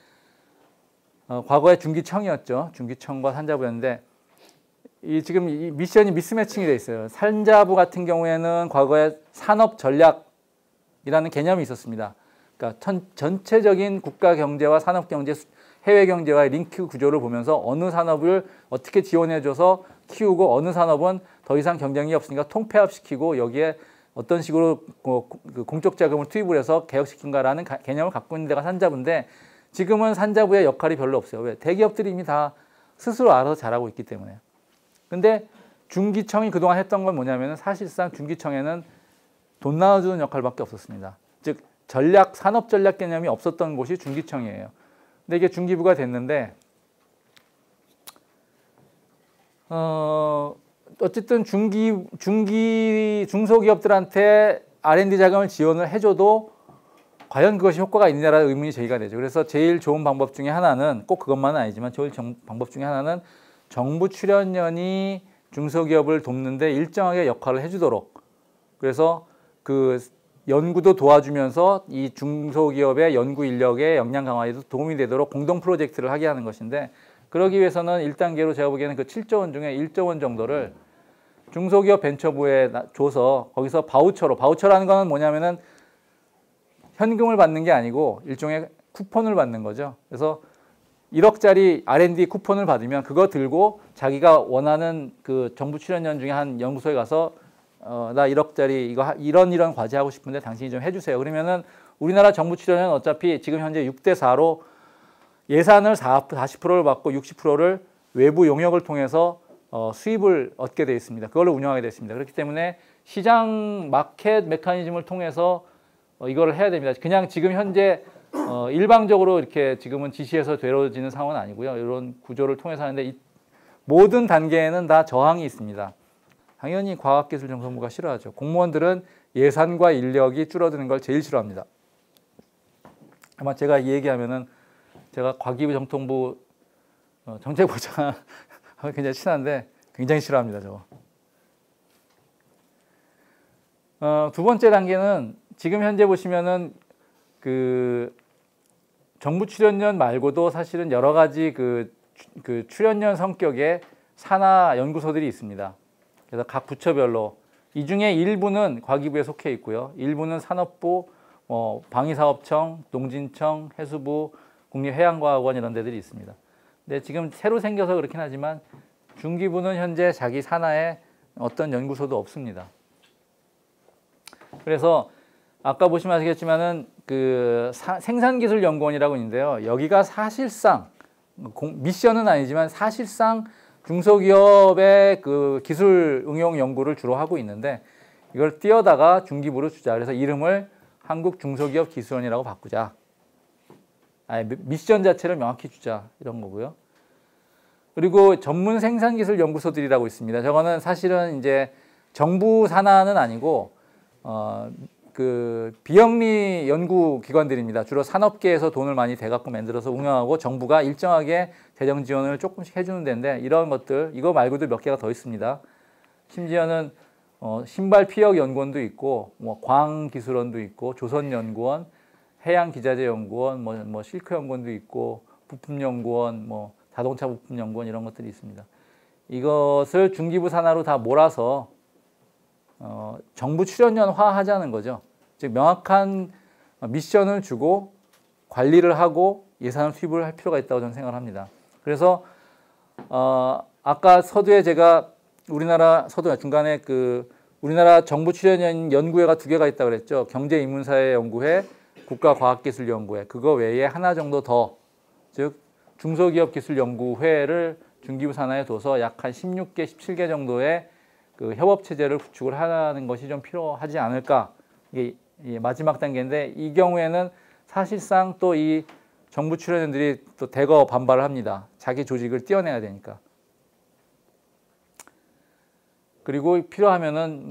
과거에 중기청이었죠. 중기청과 산자부였는데 지금 이 미션이 미스매칭이 돼 있어요. 산자부 같은 경우에는 과거에 산업전략이라는 개념이 있었습니다. 그러니까 전체적인 국가 경제와 산업 경제, 해외 경제와의 링크 구조를 보면서 어느 산업을 어떻게 지원해줘서 키우고 어느 산업은 더 이상 경쟁력이 없으니까 통폐합시키고 여기에 어떤 식으로 공적 자금을 투입을 해서 개혁시킨가라는 개념을 갖고 있는 데가 산자부인데 지금은 산자부의 역할이 별로 없어요. 왜? 대기업들이 이미 다 스스로 알아서 잘하고 있기 때문에. 근데 중기청이 그동안 했던 건 뭐냐면 사실상 중기청에는 돈 나눠주는 역할밖에 없었습니다. 즉 전략, 산업 전략 개념이 없었던 곳이 중기청이에요. 근데 이게 중기부가 됐는데 어쨌든 중소기업들한테 R&D 자금을 지원을 해줘도 과연 그것이 효과가 있느냐라는 의문이 제기가 되죠. 그래서 제일 좋은 방법 중에 하나는 꼭 그것만은 아니지만 제일 방법 중에 하나는 정부 출연연이 중소기업을 돕는데 일정하게 역할을 해주도록 그래서 그 연구도 도와주면서 이 중소기업의 연구 인력의 역량 강화에도 도움이 되도록 공동 프로젝트를 하게 하는 것인데 그러기 위해서는 1단계로 제가 보기에는 그 7조 원 중에 1조 원 정도를 중소기업 벤처부에 줘서 거기서 바우처라는 거는 뭐냐면은 현금을 받는 게 아니고 일종의 쿠폰을 받는 거죠. 그래서 1억짜리 R&D 쿠폰을 받으면 그거 들고 자기가 원하는 그 정부 출연연 중에 한 연구소에 가서 나 1억짜리 이거 이런 과제하고 싶은데 당신이 좀 해주세요. 그러면은 우리나라 정부 출연은 어차피 지금 현재 6대 4로 예산을 40%를 받고 60%를 외부 용역을 통해서 수입을 얻게 되어 있습니다. 그걸로 운영하게 되어 있습니다. 그렇기 때문에 시장 마켓 메커니즘을 통해서 이거를 해야 됩니다. 그냥 지금 현재 일방적으로 이렇게 지금은 지시해서 되어지는 상황은 아니고요. 이런 구조를 통해서 하는데 이 모든 단계에는 다 저항이 있습니다. 당연히 과학기술정보부가 싫어하죠. 공무원들은 예산과 인력이 줄어드는 걸 제일 싫어합니다. 아마 제가 이 얘기하면은 제가 과기부 정통부 정책부장 굉장히 친한데 굉장히 싫어합니다. 저거. 두 번째 단계는 지금 현재 보시면은 그 정부 출연연 말고도 사실은 여러 가지 그 출연연 성격의 산하 연구소들이 있습니다. 그래서 각 부처별로 이 중에 일부는 과기부에 속해 있고요. 일부는 산업부, 방위사업청, 농진청, 해수부, 국립해양과학원 이런 데들이 있습니다. 근데 지금 새로 생겨서 그렇긴 하지만 중기부는 현재 자기 산하에 어떤 연구소도 없습니다. 그래서 아까 보시면 아시겠지만은 그 생산기술연구원이라고 있는데요. 여기가 사실상 미션은 아니지만 사실상 중소기업의 그 기술 응용 연구를 주로 하고 있는데 이걸 띄어다가 중기부로 주자. 그래서 이름을 한국중소기업기술원이라고 바꾸자. 미션 자체를 명확히 주자 이런 거고요. 그리고 전문 생산기술 연구소들이라고 있습니다. 저거는 사실은 이제 정부 산하는 아니고 그 비영리 연구기관들입니다. 주로 산업계에서 돈을 많이 대갖고 만들어서 운영하고 정부가 일정하게 재정 지원을 조금씩 해주는 데인데 이런 것들 이거 말고도 몇 개가 더 있습니다. 심지어는 신발 피혁 연구원도 있고 뭐 광기술원도 있고 조선연구원, 해양기자재연구원, 뭐 실크 연구원도 있고 부품연구원, 뭐 자동차 부품연구원 이런 것들이 있습니다. 이것을 중기부 산하로 다 몰아서 정부 출연연화 하자는 거죠. 즉 명확한 미션을 주고 관리를 하고 예산을 투입을 할 필요가 있다고 저는 생각을 합니다. 그래서 아까 서두에 제가 우리나라 서두 중간에 그 우리나라 정부 출연연 연구회가 2개가 있다고 그랬죠. 경제인문사회연구회, 국가과학기술연구회. 그거 외에 하나 정도 더, 즉 중소기업기술연구회를 중기부 산하에 둬서 약 한 16개, 17개 정도의 그 협업체제를 구축을 하는 것이 좀 필요하지 않을까. 이게 마지막 단계인데 이 경우에는 사실상 또 이 정부 출연연들이 또 대거 반발을 합니다. 자기 조직을 띄어내야 되니까. 그리고 필요하면은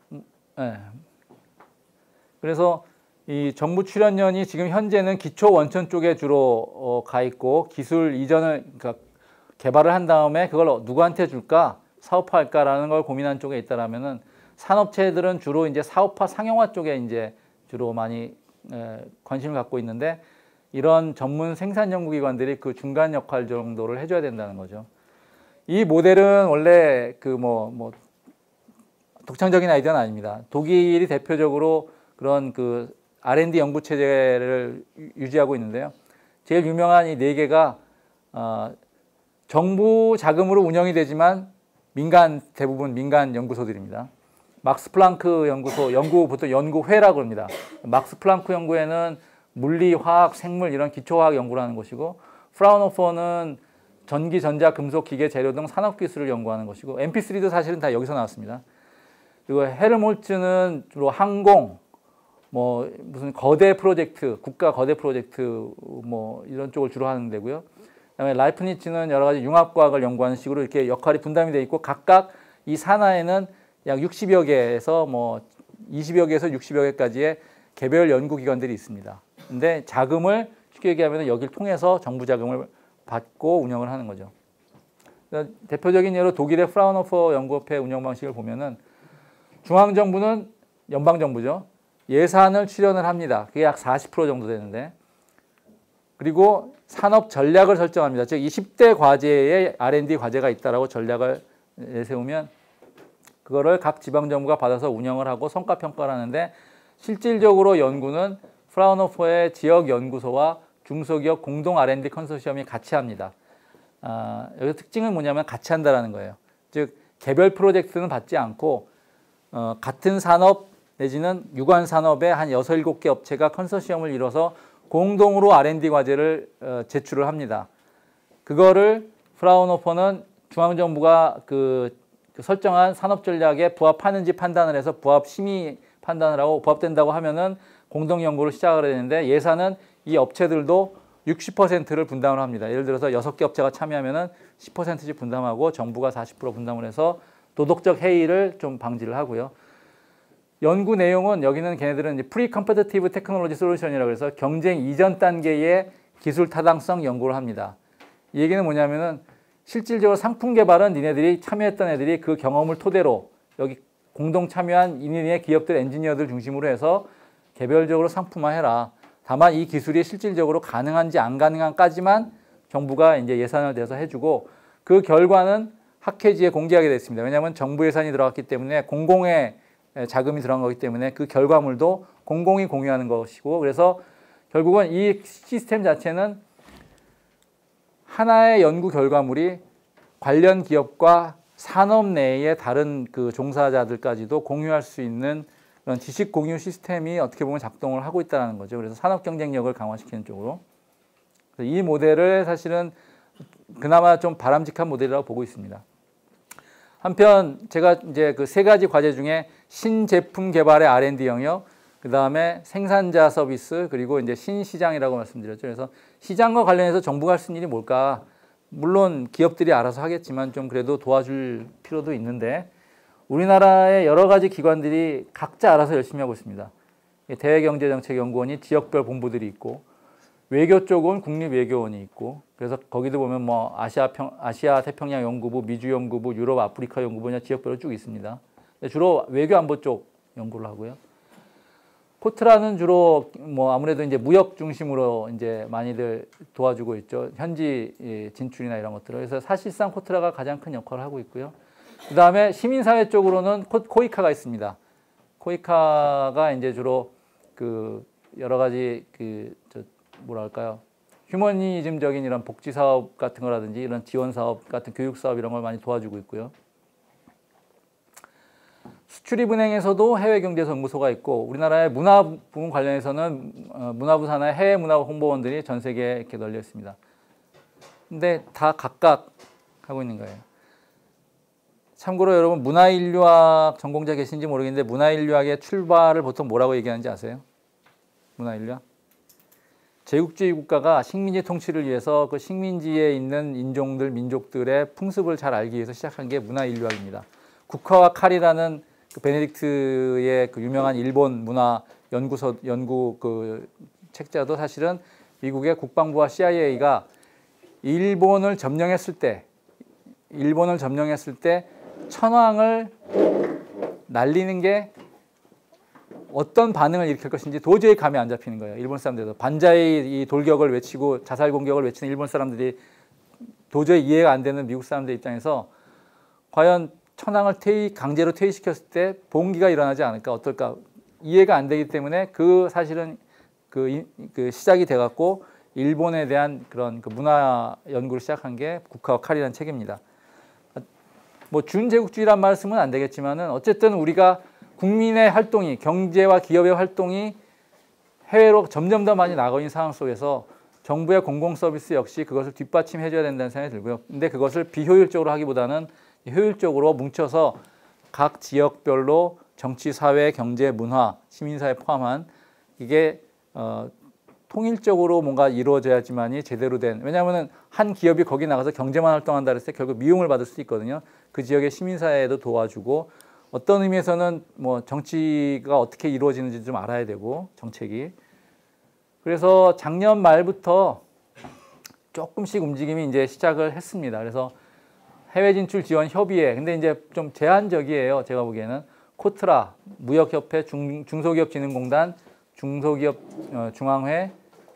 그래서 이 정부 출연연이 지금 현재는 기초 원천 쪽에 주로 가 있고 기술 이전을 그러니까 개발을 한 다음에 그걸 누구한테 줄까 사업화할까라는 걸 고민한 쪽에 있다라면은 산업체들은 주로 이제 사업화 상용화 쪽에 이제 주로 많이 관심을 갖고 있는데 이런 전문 생산 연구기관들이 그 중간 역할 정도를 해줘야 된다는 거죠. 이 모델은 원래 그 독창적인 아이디어는 아닙니다. 독일이 대표적으로 그런 그 R&D 연구 체제를 유지하고 있는데요. 제일 유명한 이 4개가 정부 자금으로 운영이 되지만 대부분 민간 연구소들입니다. 막스 플랑크 연구소, 보통 연구회라고 합니다. 막스 플랑크 연구회는 물리, 화학, 생물 이런 기초화학 연구를 하는 곳이고 프라운호퍼는 전기, 전자, 금속, 기계, 재료 등 산업기술을 연구하는 것이고 MP3도 사실은 다 여기서 나왔습니다. 그리고 헬름홀츠는 주로 항공, 무슨 거대 프로젝트, 국가 거대 프로젝트 이런 쪽을 주로 하는 데고요. 그다음에 라이프니츠는 여러 가지 융합과학을 연구하는 식으로 이렇게 역할이 분담이 되어 있고 각각 이 산하에는 약 60여 개에서 20여 개에서 60여 개까지의 개별 연구기관들이 있습니다. 근데 자금을 쉽게 얘기하면 여기를 통해서 정부 자금을 받고 운영을 하는 거죠. 대표적인 예로 독일의 프라운호퍼 연구협회 운영 방식을 보면은 중앙정부는 연방정부죠. 예산을 출연을 합니다. 그게 약 40% 정도 되는데 그리고 산업 전략을 설정합니다. 즉 20대 과제에 R&D 과제가 있다라고 전략을 내세우면 그거를 각 지방정부가 받아서 운영을 하고 성과평가를 하는데 실질적으로 연구는 프라운호퍼의 지역연구소와 중소기업 공동 R&D 컨소시엄이 같이 합니다. 여기 특징은 뭐냐면 같이 한다는 거예요. 즉 개별 프로젝트는 받지 않고 같은 산업 내지는 유관 산업의 한 6, 7개 업체가 컨소시엄을 이뤄서 공동으로 R&D 과제를 제출을 합니다. 그거를 프라운호퍼는 중앙정부가 그 설정한 산업 전략에 부합하는지 판단을 해서 부합 심의 판단을 하고 부합된다고 하면은 공동 연구를 시작을 해야 되는데 예산은 이 업체들도 60%를 분담을 합니다. 예를 들어서 6개 업체가 참여하면은 10%씩 분담하고 정부가 40% 분담을 해서 도덕적 해이를 좀 방지를 하고요. 연구 내용은 여기는 걔네들은 이제 프리-컴피티티브 테크놀로지 솔루션이라고 해서 경쟁 이전 단계의 기술 타당성 연구를 합니다. 이 얘기는 뭐냐면은 실질적으로 상품 개발은 니네들이 참여했던 애들이 그 경험을 토대로 여기 공동 참여한 이니네 기업들 엔지니어들 중심으로 해서 개별적으로 상품화해라. 다만 이 기술이 실질적으로 가능한지 안 가능한까지만 정부가 이제 예산을 내서 해주고 그 결과는 학회지에 공개하게 됐습니다. 왜냐하면 정부 예산이 들어갔기 때문에 공공의 자금이 들어간 거기 때문에 그 결과물도 공공이 공유하는 것이고 그래서 결국은 이 시스템 자체는 하나의 연구 결과물이 관련 기업과 산업 내의 다른 그 종사자들까지도 공유할 수 있는 그런 지식 공유 시스템이 어떻게 보면 작동을 하고 있다는 거죠. 그래서 산업 경쟁력을 강화시키는 쪽으로. 이 모델을 사실은 그나마 좀 바람직한 모델이라고 보고 있습니다. 한편 제가 이제 그 세 가지 과제 중에 신제품 개발의 R&D 영역, 그 다음에 생산자 서비스, 그리고 이제 신시장이라고 말씀드렸죠. 그래서 시장과 관련해서 정부가 할 수 있는 일이 뭘까? 물론 기업들이 알아서 하겠지만 좀 그래도 도와줄 필요도 있는데 우리나라의 여러 가지 기관들이 각자 알아서 열심히 하고 있습니다. 대외경제정책연구원이 지역별 본부들이 있고 외교 쪽은 국립외교원이 있고 그래서 거기도 보면 뭐 아시아 태평양 연구부, 미주 연구부, 유럽 아프리카 연구부 지역별로 쭉 있습니다. 주로 외교 안보 쪽 연구를 하고요. 코트라는 주로 뭐 아무래도 이제 무역 중심으로 이제 많이들 도와주고 있죠. 현지 진출이나 이런 것들을. 그래서 사실상 코트라가 가장 큰 역할을 하고 있고요. 그 다음에 시민사회 쪽으로는 코이카가 있습니다. 코이카가 이제 주로 그 여러 가지 뭐랄까요. 휴머니즘적인 이런 복지 사업 같은 거라든지 이런 지원 사업 같은 교육 사업 이런 걸 많이 도와주고 있고요. 수출입은행에서도 해외경제연구소가 있고 우리나라의 문화부문 관련해서는 문화부 산하의 해외 문화 홍보원들이 전 세계에 이렇게 널려 있습니다. 근데 다 각각 하고 있는 거예요. 참고로 여러분 문화인류학 전공자 계신지 모르겠는데 문화인류학의 출발을 보통 뭐라고 얘기하는지 아세요? 문화인류학? 제국주의 국가가 식민지 통치를 위해서 그 식민지에 있는 인종들, 민족들의 풍습을 잘 알기 위해서 시작한 게 문화인류학입니다. 국화와 칼이라는 그 베네딕트의 그 유명한 일본 문화 연구 그 책자도 사실은 미국의 국방부와 CIA가 일본을 점령했을 때 천황을 날리는 게 어떤 반응을 일으킬 것인지 도저히 감이 안 잡히는 거예요. 일본 사람들도 반자의 이 돌격을 외치고 자살 공격을 외치는 일본 사람들이 도저히 이해가 안 되는 미국 사람들 입장에서 과연 천황을 강제로 퇴위시켰을 때 봉기가 일어나지 않을까 어떨까 이해가 안 되기 때문에 그 사실은 그 시작이 돼갖고 일본에 대한 그런 그 문화 연구를 시작한 게 국화와 칼이라는 책입니다. 뭐 준제국주의란 말 쓰면 안 되겠지만은 어쨌든 우리가 국민의 활동이 경제와 기업의 활동이 해외로 점점 더 많이 나가고 있는 상황 속에서 정부의 공공 서비스 역시 그것을 뒷받침해 줘야 된다는 생각이 들고요. 근데 그것을 비효율적으로 하기보다는 효율적으로 뭉쳐서 각 지역별로 정치, 사회, 경제, 문화, 시민사회 포함한 이게 통일적으로 뭔가 이루어져야지만이 제대로 된 왜냐하면 한 기업이 거기 나가서 경제만 활동한다 그랬을 때 결국 미움을 받을 수도 있거든요. 그 지역의 시민사회에도 도와주고 어떤 의미에서는 뭐 정치가 어떻게 이루어지는지 좀 알아야 되고 정책이 그래서 작년 말부터 조금씩 움직임이 이제 시작을 했습니다. 그래서 해외 진출 지원 협의회 근데 이제 좀 제한적이에요. 제가 보기에는 코트라 무역협회 중소기업진흥공단 중소기업 중앙회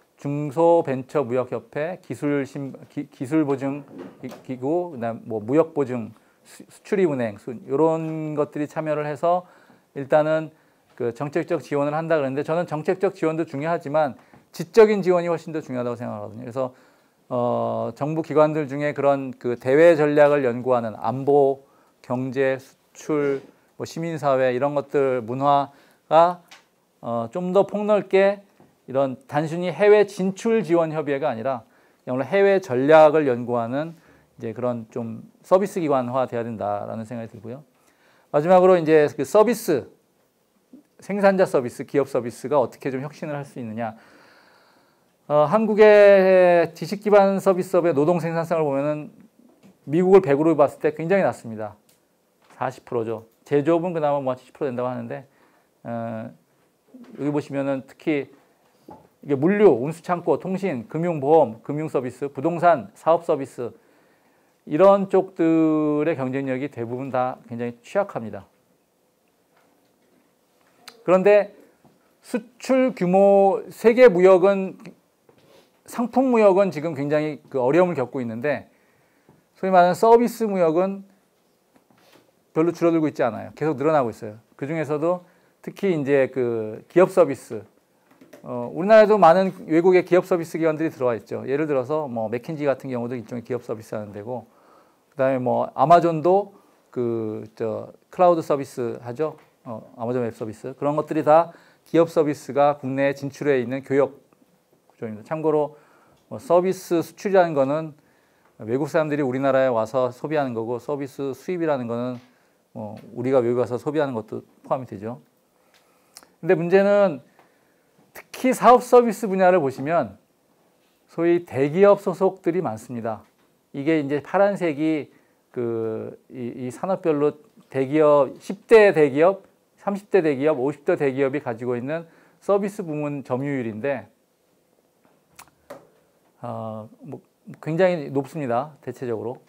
중소벤처무역협회 기술보증기구 그다음 뭐 무역보증 수출입은행 이런 것들이 참여를 해서 일단은 그 정책적 지원을 한다 그랬는데 저는 정책적 지원도 중요하지만 지적인 지원이 훨씬 더 중요하다고 생각하거든요. 그래서 정부 기관들 중에 그런 그 대외 전략을 연구하는 안보, 경제, 수출, 뭐 시민사회 이런 것들 문화가 좀 더 폭넓게 이런 단순히 해외 진출 지원 협의회가 아니라 그냥 해외 전략을 연구하는 이제 그런 좀 서비스 기관화 돼야 된다라는 생각이 들고요. 마지막으로 이제 그 서비스, 생산자 서비스, 기업 서비스가 어떻게 좀 혁신을 할 수 있느냐. 한국의 지식 기반 서비스업의 노동 생산성을 보면은 미국을 100으로 봤을 때 굉장히 낮습니다. 40%죠. 제조업은 그나마 뭐 70% 된다고 하는데 여기 보시면은 특히 이게 물류, 운수창고, 통신, 금융보험, 금융서비스, 부동산, 사업서비스 이런 쪽들의 경쟁력이 대부분 다 굉장히 취약합니다. 그런데 수출 규모 세계 무역은 상품 무역은 지금 굉장히 그 어려움을 겪고 있는데 소위 말하는 서비스 무역은 별로 줄어들고 있지 않아요. 계속 늘어나고 있어요. 그 중에서도 특히 이제 그 기업 서비스, 우리나라에도 많은 외국의 기업 서비스 기관들이 들어와 있죠. 예를 들어서 뭐 맥킨지 같은 경우도 일종의 기업 서비스 하는 데고, 그다음에 뭐 아마존도 클라우드 서비스 하죠. 아마존 웹 서비스, 그런 것들이 다 기업 서비스가 국내에 진출해 있는 교역 구조입니다. 참고로 뭐 서비스 수출이라는 거는 외국 사람들이 우리나라에 와서 소비하는 거고, 서비스 수입이라는 거는 우리가 외국 가서 소비하는 것도 포함이 되죠. 근데 문제는 특히 사업 서비스 분야를 보시면 소위 대기업 소속들이 많습니다. 이게 이제 파란색이 이 산업별로 대기업, 10대 대기업, 30대 대기업, 50대 대기업이 가지고 있는 서비스 부문 점유율인데 뭐 굉장히 높습니다. 대체적으로.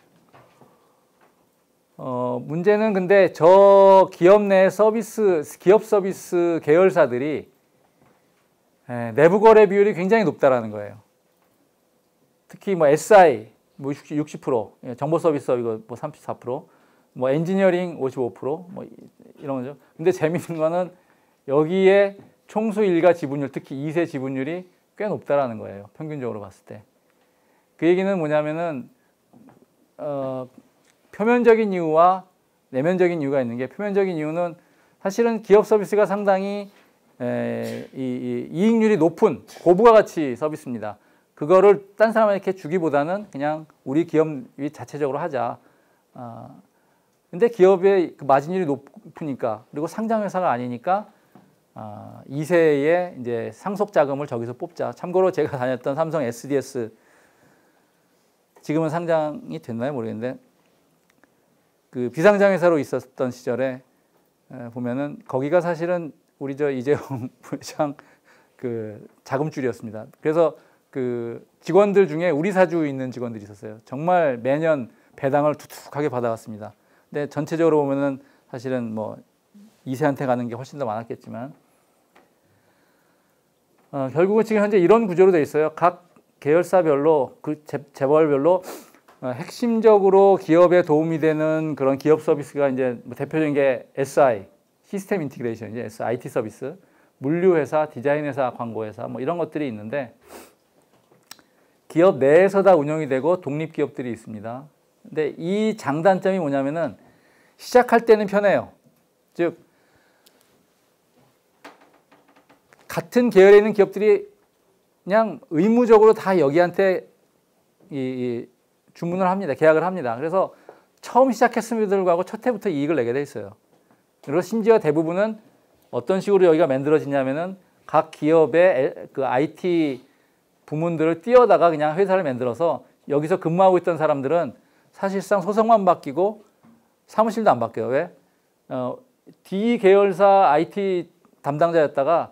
문제는 근데 저 기업 내 기업 서비스 계열사들이 내부 거래 비율이 굉장히 높다라는 거예요. 특히 뭐 SI 뭐 60%, 정보 서비스 이거 뭐 34%, 뭐 엔지니어링 55%, 뭐 이런 거죠. 근데 재밌는 거는 여기에 총수 일가 지분율, 특히 2세 지분율이 꽤 높다라는 거예요. 평균적으로 봤을 때. 그 얘기는 뭐냐면은 표면적인 이유와 내면적인 이유가 있는 게, 표면적인 이유는 사실은 기업 서비스가 상당히 이익률이 높은 고부가 가치 서비스입니다. 그거를 딴 사람에게 주기보다는 그냥 우리 기업이 자체적으로 하자. 근데 기업의 그 마진율이 높으니까, 그리고 상장 회사가 아니니까 2세의 이제 상속 자금을 저기서 뽑자. 참고로 제가 다녔던 삼성 SDS, 지금은 상장이 됐나요 모르겠는데, 그 비상장 회사로 있었던 시절에 보면은 거기가 사실은 우리 이재용 부회장 그 자금줄이었습니다. 그래서 그 직원들 중에 우리 사주 있는 직원들이 있었어요. 정말 매년 배당을 두둑하게 받아왔습니다. 근데 전체적으로 보면은 사실은 뭐 2세한테 가는 게 훨씬 더 많았겠지만, 결국은 지금 현재 이런 구조로 되어 있어요. 각 계열사별로, 그 재벌별로 핵심적으로 기업에 도움이 되는 그런 기업 서비스가 이제 뭐 대표적인 게 SI, 시스템 인티그레이션, 이제 IT 서비스, 물류회사, 디자인회사, 광고회사 뭐 이런 것들이 있는데, 기업 내에서 다 운영이 되고 독립기업들이 있습니다. 근데 이 장단점이 뭐냐면은 시작할 때는 편해요. 즉 같은 계열에 있는 기업들이 그냥 의무적으로 다 여기한테 주문을 합니다. 계약을 합니다. 그래서 처음 시작했음에도 불구하고 첫 해부터 이익을 내게 돼 있어요. 그리고 심지어 대부분은 어떤 식으로 여기가 만들어지냐면은 각 기업의 그 IT 부문들을 띄어다가 그냥 회사를 만들어서 여기서 근무하고 있던 사람들은 사실상 소속만 바뀌고 사무실도 안 바뀌어요. 왜? D 계열사 IT 담당자였다가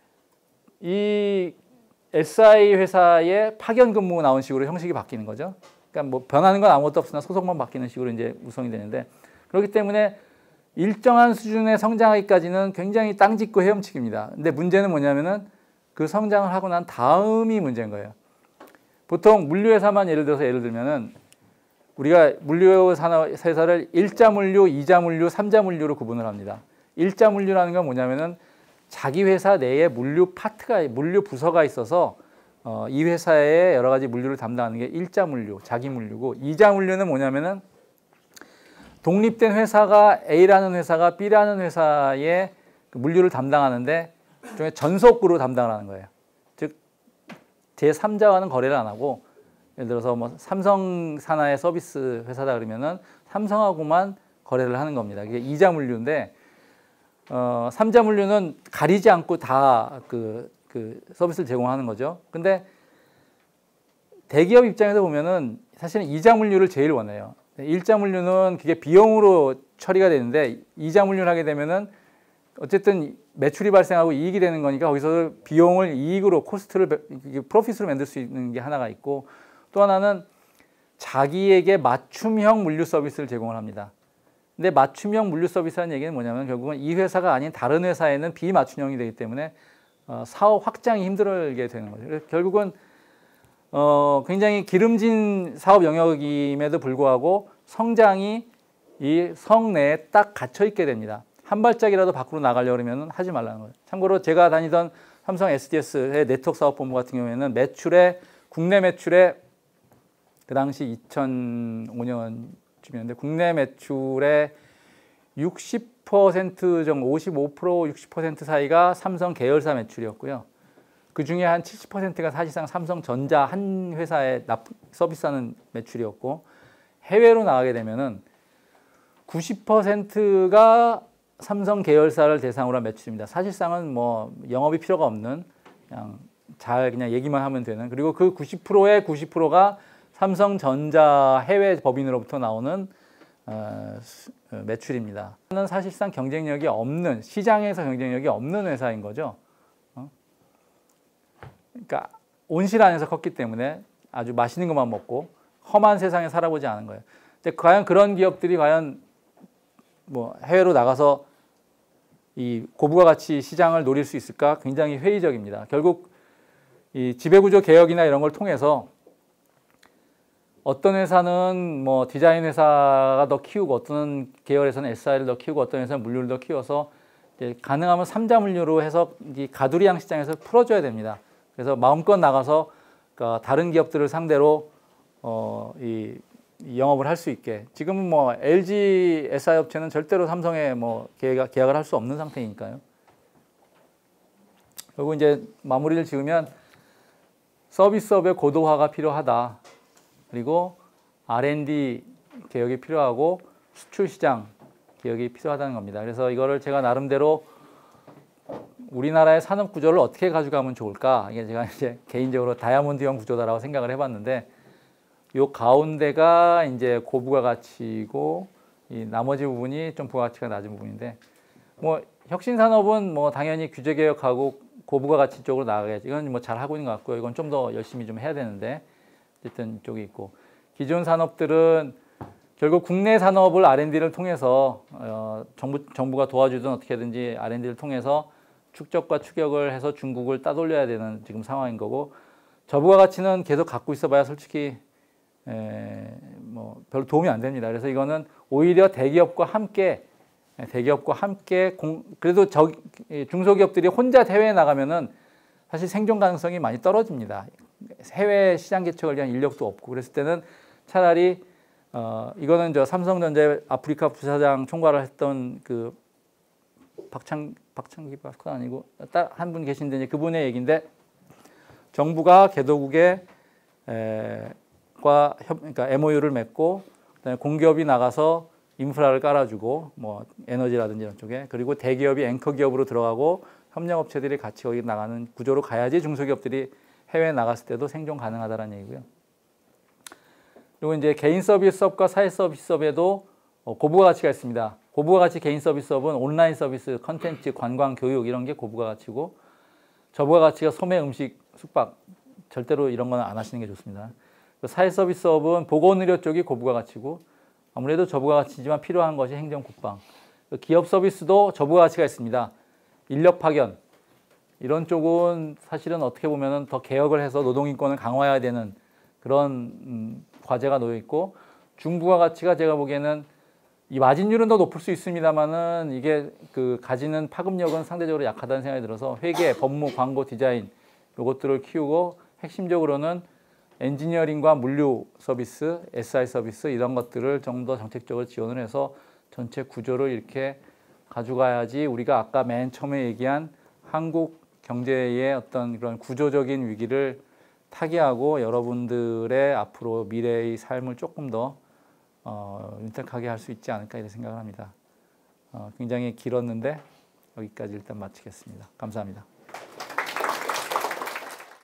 이 SI 회사에 파견 근무 나온 식으로 형식이 바뀌는 거죠. 그러니까 뭐 변하는 건 아무것도 없으나 소속만 바뀌는 식으로 이제 구성이 되는데, 그렇기 때문에 일정한 수준의 성장하기까지는 굉장히 땅 짚고 헤엄치기입니다. 근데 문제는 뭐냐면은 그 성장을 하고 난 다음이 문제인 거예요. 보통 물류회사만 예를 들면은 우리가 물류회사를 1자 물류, 2자 물류, 3자 물류로 구분을 합니다. 1자 물류라는 건 뭐냐면은 자기 회사 내에 물류 부서가 있어서 이 회사의 여러 가지 물류를 담당하는 게 1자 물류, 자기 물류고, 2자 물류는 뭐냐면은 독립된 회사가 A라는 회사가 B라는 회사의 물류를 담당하는데 일종의 전속으로 담당을 하는 거예요. 즉 제3자와는 거래를 안 하고, 예를 들어서 뭐 삼성 산하의 서비스 회사다 그러면은 삼성하고만 거래를 하는 겁니다. 이게 2자 물류인데 3자 물류는 가리지 않고 다 그 서비스를 제공하는 거죠. 근데 대기업 입장에서 보면은 사실은 2자 물류를 제일 원해요. 1자 물류는 그게 비용으로 처리가 되는데 2자 물류를 하게 되면은 어쨌든 매출이 발생하고 이익이 되는 거니까 거기서 비용을 이익으로, 프로핏으로 만들 수 있는 게 하나가 있고, 또 하나는 자기에게 맞춤형 물류 서비스를 제공을 합니다. 근데 맞춤형 물류 서비스라는 얘기는 뭐냐면 결국은 이 회사가 아닌 다른 회사에는 비맞춤형이 되기 때문에 사업 확장이 힘들게 되는 거죠. 그래서 결국은 굉장히 기름진 사업 영역임에도 불구하고 성장이 이 성 내에 딱 갇혀 있게 됩니다. 한 발짝이라도 밖으로 나가려고 그러면 하지 말라는 거예요. 참고로 제가 다니던 삼성 SDS의 네트워크 사업본부 같은 경우에는 국내 매출의 그 당시 2005년쯤이었는데 국내 매출의 60% 정도, 55%, 60% 사이가 삼성 계열사 매출이었고요. 그 중에 한 70%가 사실상 삼성전자 한 회사에 서비스하는 매출이었고, 해외로 나가게 되면은 90%가 삼성 계열사를 대상으로 한 매출입니다. 사실상은 뭐 영업이 필요가 없는, 그냥 얘기만 하면 되는, 그리고 그 90%의 90%가 삼성전자 해외 법인으로부터 나오는 매출입니다. 사실상 경쟁력이 없는, 시장에서 경쟁력이 없는 회사인 거죠. 그러니까 온실 안에서 컸기 때문에 아주 맛있는 것만 먹고 험한 세상에 살아보지 않은 거예요. 과연 그런 기업들이 과연 뭐 해외로 나가서 이 고부가 가치 시장을 노릴 수 있을까? 굉장히 회의적입니다. 결국 이 지배구조 개혁이나 이런 걸 통해서 어떤 회사는 뭐 디자인 회사가 더 키우고, 어떤 계열에서는 SI를 더 키우고, 어떤 회사는 물류를 더 키워서 이제 가능하면 삼자 물류로 해서 이 가두리양 시장에서 풀어줘야 됩니다. 그래서 마음껏 나가서 그러니까 다른 기업들을 상대로 이 영업을 할 수 있게. 지금은 뭐 LG SI 업체는 절대로 삼성에 뭐 계약을 할 수 없는 상태니까요. 그리고 이제 마무리를 지으면 서비스업의 고도화가 필요하다. 그리고 R&D 개혁이 필요하고 수출 시장 개혁이 필요하다는 겁니다. 그래서 이거를 제가 나름대로 우리나라의 산업 구조를 어떻게 가져가면 좋을까? 이게 제가 이제 개인적으로 다이아몬드형 구조다라고 생각을 해봤는데, 요 가운데가 이제 고부가 가치고 이 나머지 부분이 좀 부가가치가 낮은 부분인데, 뭐 혁신 산업은 뭐 당연히 규제 개혁하고 고부가 가치 쪽으로 나가야지. 이건 뭐 잘 하고 있는 것 같고요. 이건 좀 더 열심히 좀 해야 되는데, 어쨌든 이쪽이 있고, 기존 산업들은 결국 국내 산업을 R&D를 통해서 정부가 도와주든 어떻게든지 R&D를 통해서 축적과 추격을 해서 중국을 따돌려야 되는 지금 상황인 거고, 저부가 가치는 계속 갖고 있어봐야 솔직히 뭐 별로 도움이 안 됩니다. 그래서 이거는 오히려 대기업과 함께 그래도 중소기업들이 혼자 해외에 나가면은 사실 생존 가능성이 많이 떨어집니다. 해외 시장 개척을 위한 인력도 없고, 그랬을 때는 차라리 이거는 저 삼성전자 아프리카 부사장 총괄을 했던 그 박창기 박사 아니고 딱 한 분 계신데 그분의 얘기인데, 정부가 개도국에 그러니까 MOU를 맺고, 그다음에 공기업이 나가서 인프라를 깔아주고, 뭐 에너지라든지 이런 쪽에, 그리고 대기업이 앵커 기업으로 들어가고 협력업체들이 같이 거기 나가는 구조로 가야지 중소기업들이 해외에 나갔을 때도 생존 가능하다는 얘기고요. 그리고 이제 개인 서비스업과 사회 서비스업에도 고부가 가치가 있습니다. 고부가 가치 개인 서비스업은 온라인 서비스, 컨텐츠, 관광, 교육 이런 게 고부가 가치고, 저부가 가치가 소매, 음식, 숙박, 절대로 이런 건 안 하시는 게 좋습니다. 사회 서비스업은 보건의료 쪽이 고부가 가치고, 아무래도 저부가 가치지만 필요한 것이 행정, 국방. 기업 서비스도 저부가 가치가 있습니다. 인력 파견 이런 쪽은 사실은 어떻게 보면은 더 개혁을 해서 노동인권을 강화해야 되는 그런 과제가 놓여 있고, 중부가 가치가 제가 보기에는 이 마진율은 더 높을 수 있습니다만은 이게 그 가지는 파급력은 상대적으로 약하다는 생각이 들어서, 회계, 법무, 광고, 디자인 이것들을 키우고, 핵심적으로는 엔지니어링과 물류 서비스, SI 서비스 이런 것들을 좀 더 정책적으로 지원을 해서 전체 구조를 이렇게 가져가야지 우리가 아까 맨 처음에 얘기한 한국 경제의 어떤 그런 구조적인 위기를 타개하고 여러분들의 앞으로 미래의 삶을 조금 더 윤택하게 할 수 있지 않을까 이런 생각을 합니다. 굉장히 길었는데 여기까지 일단 마치겠습니다. 감사합니다.